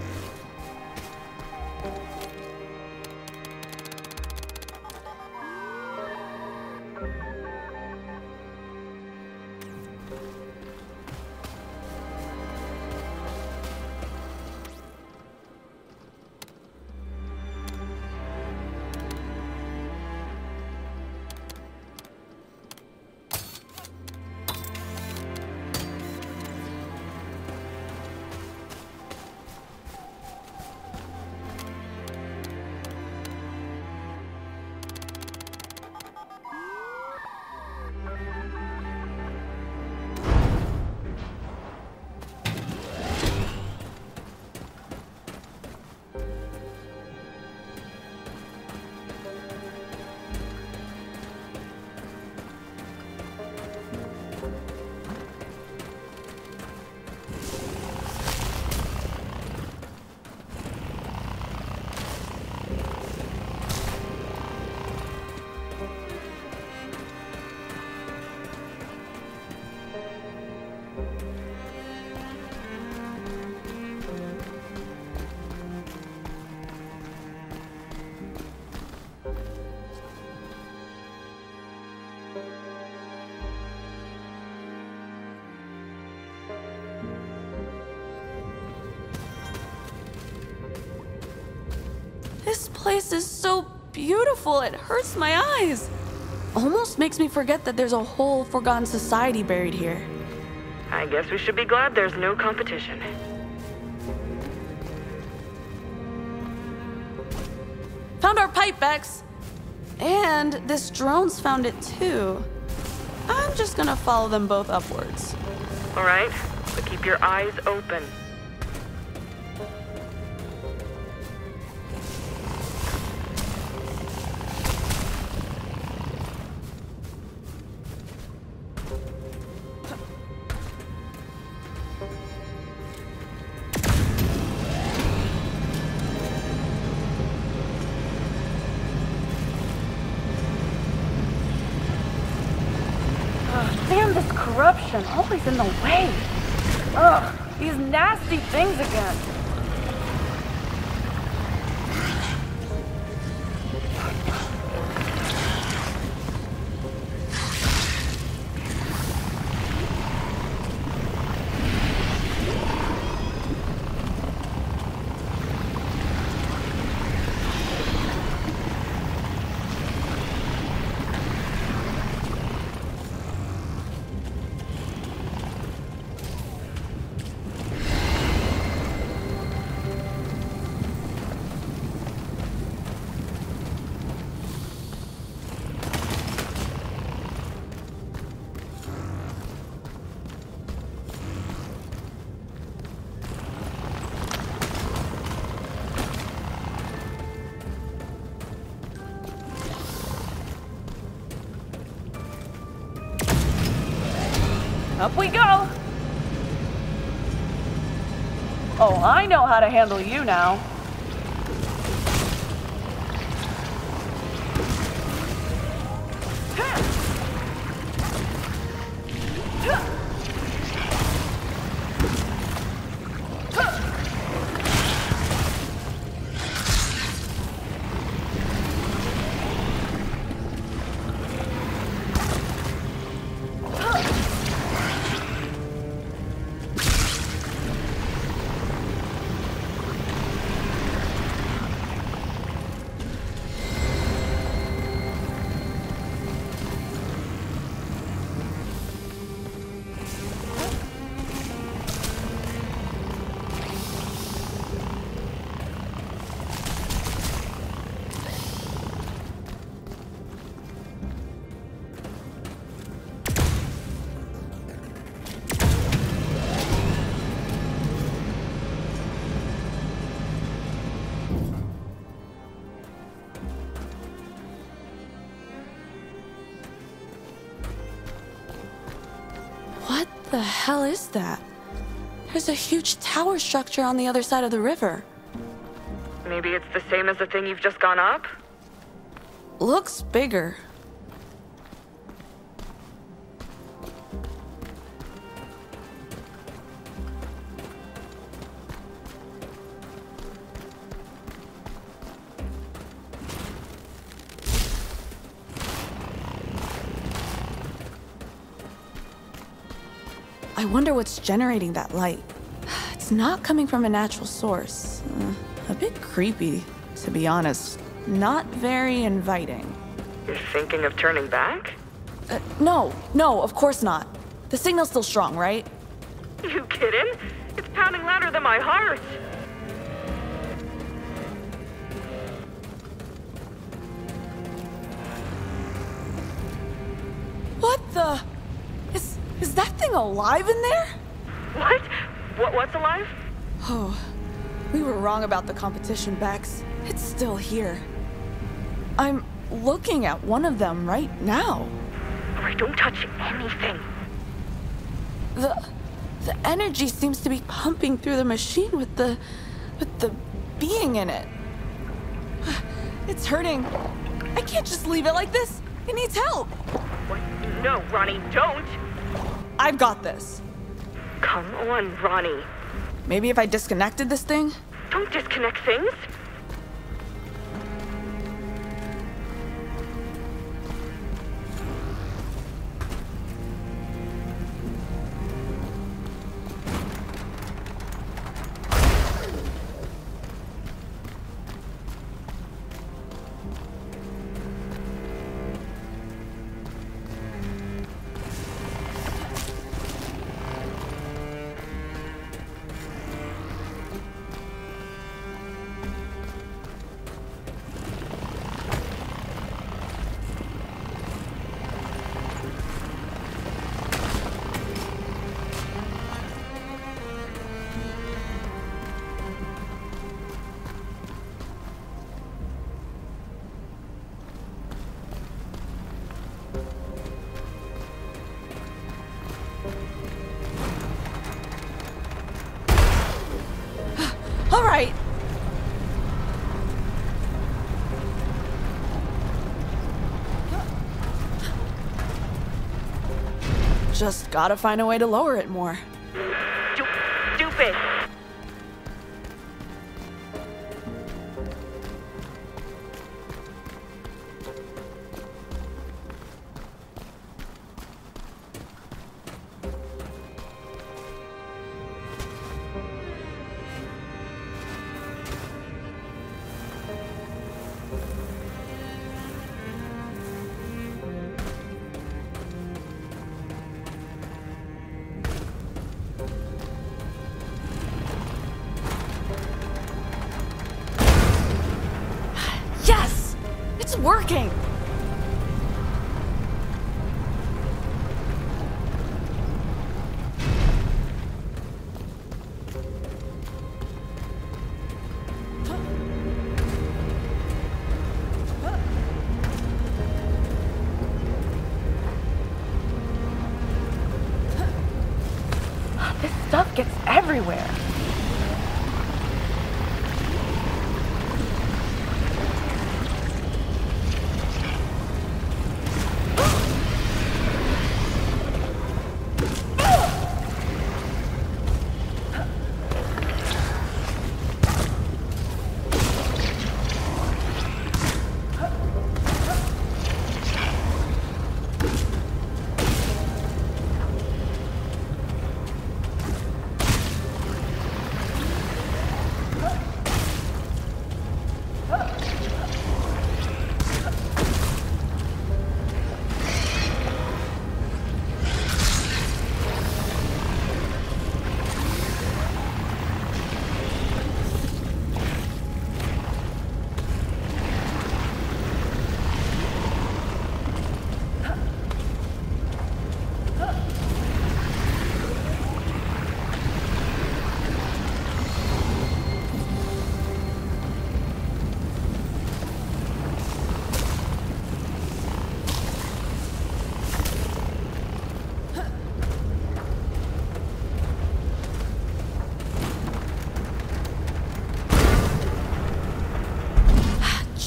This place is so beautiful, it hurts my eyes. Almost makes me forget that there's a whole forgotten society buried here. I guess we should be glad there's no competition. Found our pipe, Bex. And this drone's found it too. I'm just gonna follow them both upwards. All right, but keep your eyes open. Damn, this corruption, always in the way. Ugh, these nasty things again. Up we go! Oh, I know how to handle you now. The hell is that? There's a huge tower structure on the other side of the river. Maybe it's the same as the thing you've just gone up? Looks bigger. I wonder what's generating that light. It's not coming from a natural source. Uh, a bit creepy, to be honest. Not very inviting. You're thinking of turning back? Uh, no, no, of course not. The signal's still strong, right? You kidding? It's pounding louder than my heart. What the? Is, is that thing alive in there? What? What? What's alive? Oh, we were wrong about the competition, Bex. It's still here. I'm looking at one of them right now. All right, don't touch anything. The the energy seems to be pumping through the machine with the with the being in it. It's hurting. I can't just leave it like this. It needs help. What? No, Ronnie, don't. I've got this. Come on, Ronnie. Maybe if I disconnected this thing? Don't disconnect things. All right. Just gotta find a way to lower it more. Stu- stupid. Yes! It's working! This stuff gets everywhere.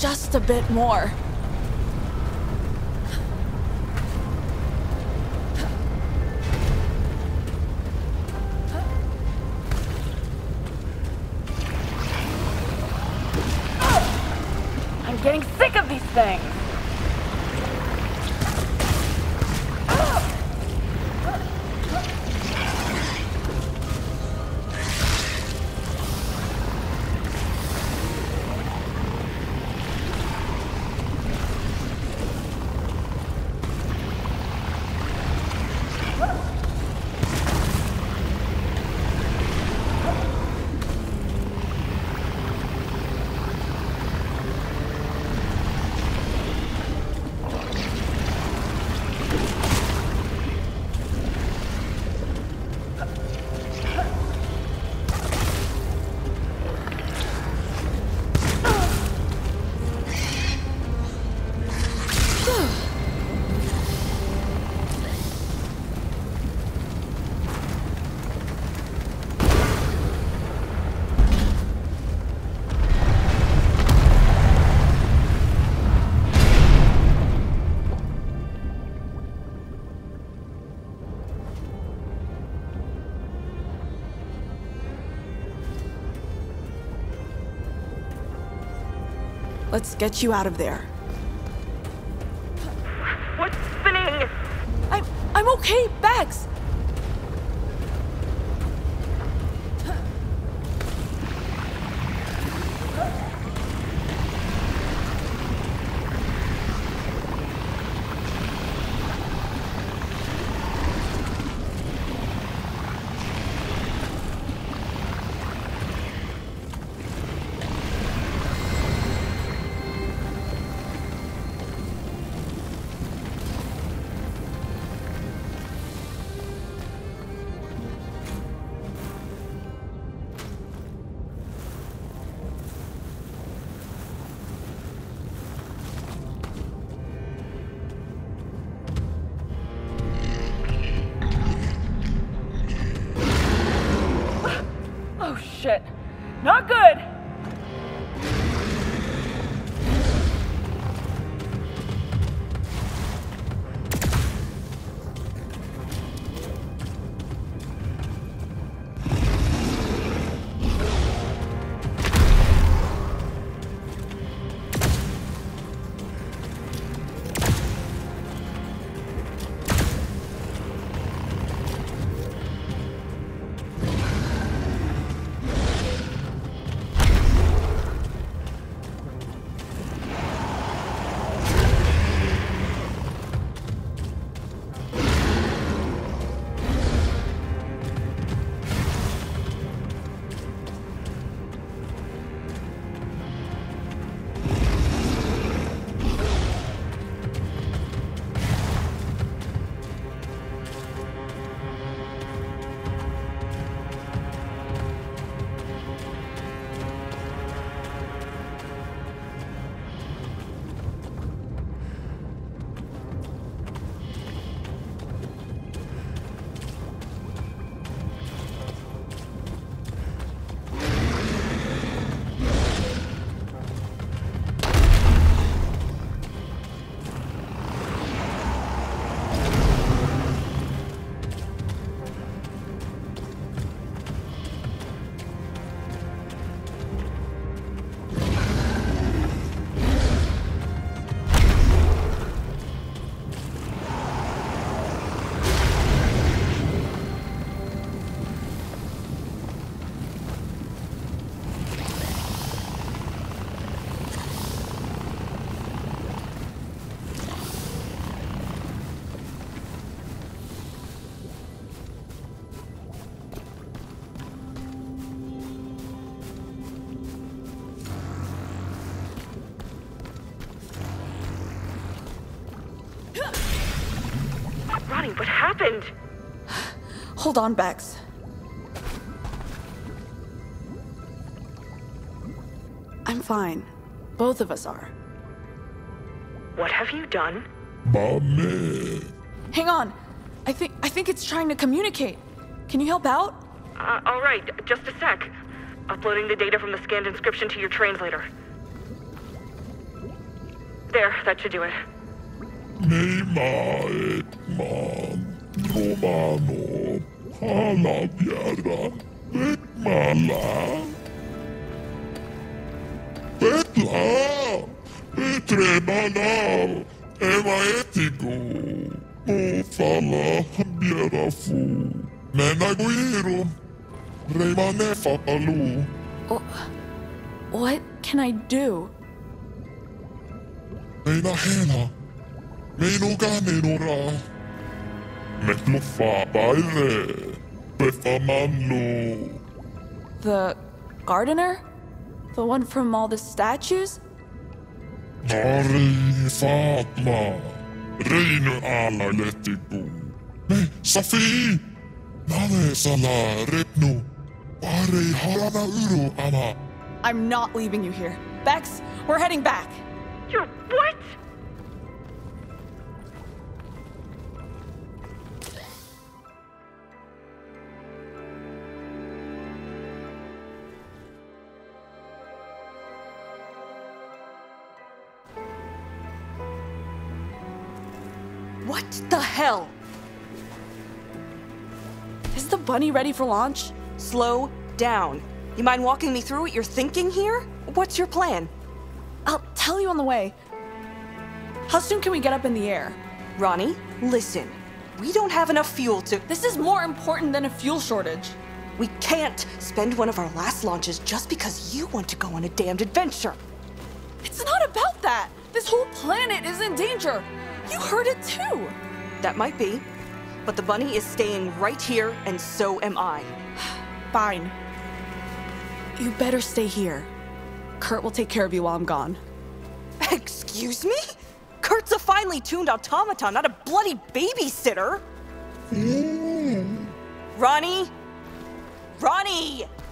just a bit more. I'm getting sick of these things. Let's get you out of there. What's happening? I'm, I'm okay, Bax! Oh shit. Not good! Ronnie, what happened? Hold on, Bax. I'm fine. Both of us are. What have you done? Mommy. Hang on. I think I think it's trying to communicate. Can you help out? Uh, all right, just a sec. Uploading the data from the scanned inscription to your translator. There, that should do it. Neima Ekman, Romano, Halabjaran, Ekmala. Petla, Petrebanal, Ema Etigo, Ofala, Bierafu, Menaguiro, Remane Fapalu. What can I do? Meina Hela, Meinugane Nora, Metlufa Baire, Befamanlo. The gardener? The one from all the statues? Nari Fatma, Reinu Ala Letigu. Me, Safi, Nane Sala Repnu, Are Harana Uru Ama. I'm not leaving you here. Bex, we're heading back. You're what? What the hell? Is the bunny ready for launch? Slow down. You mind walking me through what you're thinking here? What's your plan? I'll tell you on the way. How soon can we get up in the air? Ronnie, listen. We don't have enough fuel to... This is more important than a fuel shortage. We can't spend one of our last launches just because you want to go on a damned adventure. It's not about that. This whole planet is in danger. You heard it too. That might be, but the bunny is staying right here, and so am I. Fine. You better stay here. Kurt will take care of you while I'm gone. Excuse me? Kurt's a finely tuned automaton, not a bloody babysitter. Mm. Ronnie? Ronnie!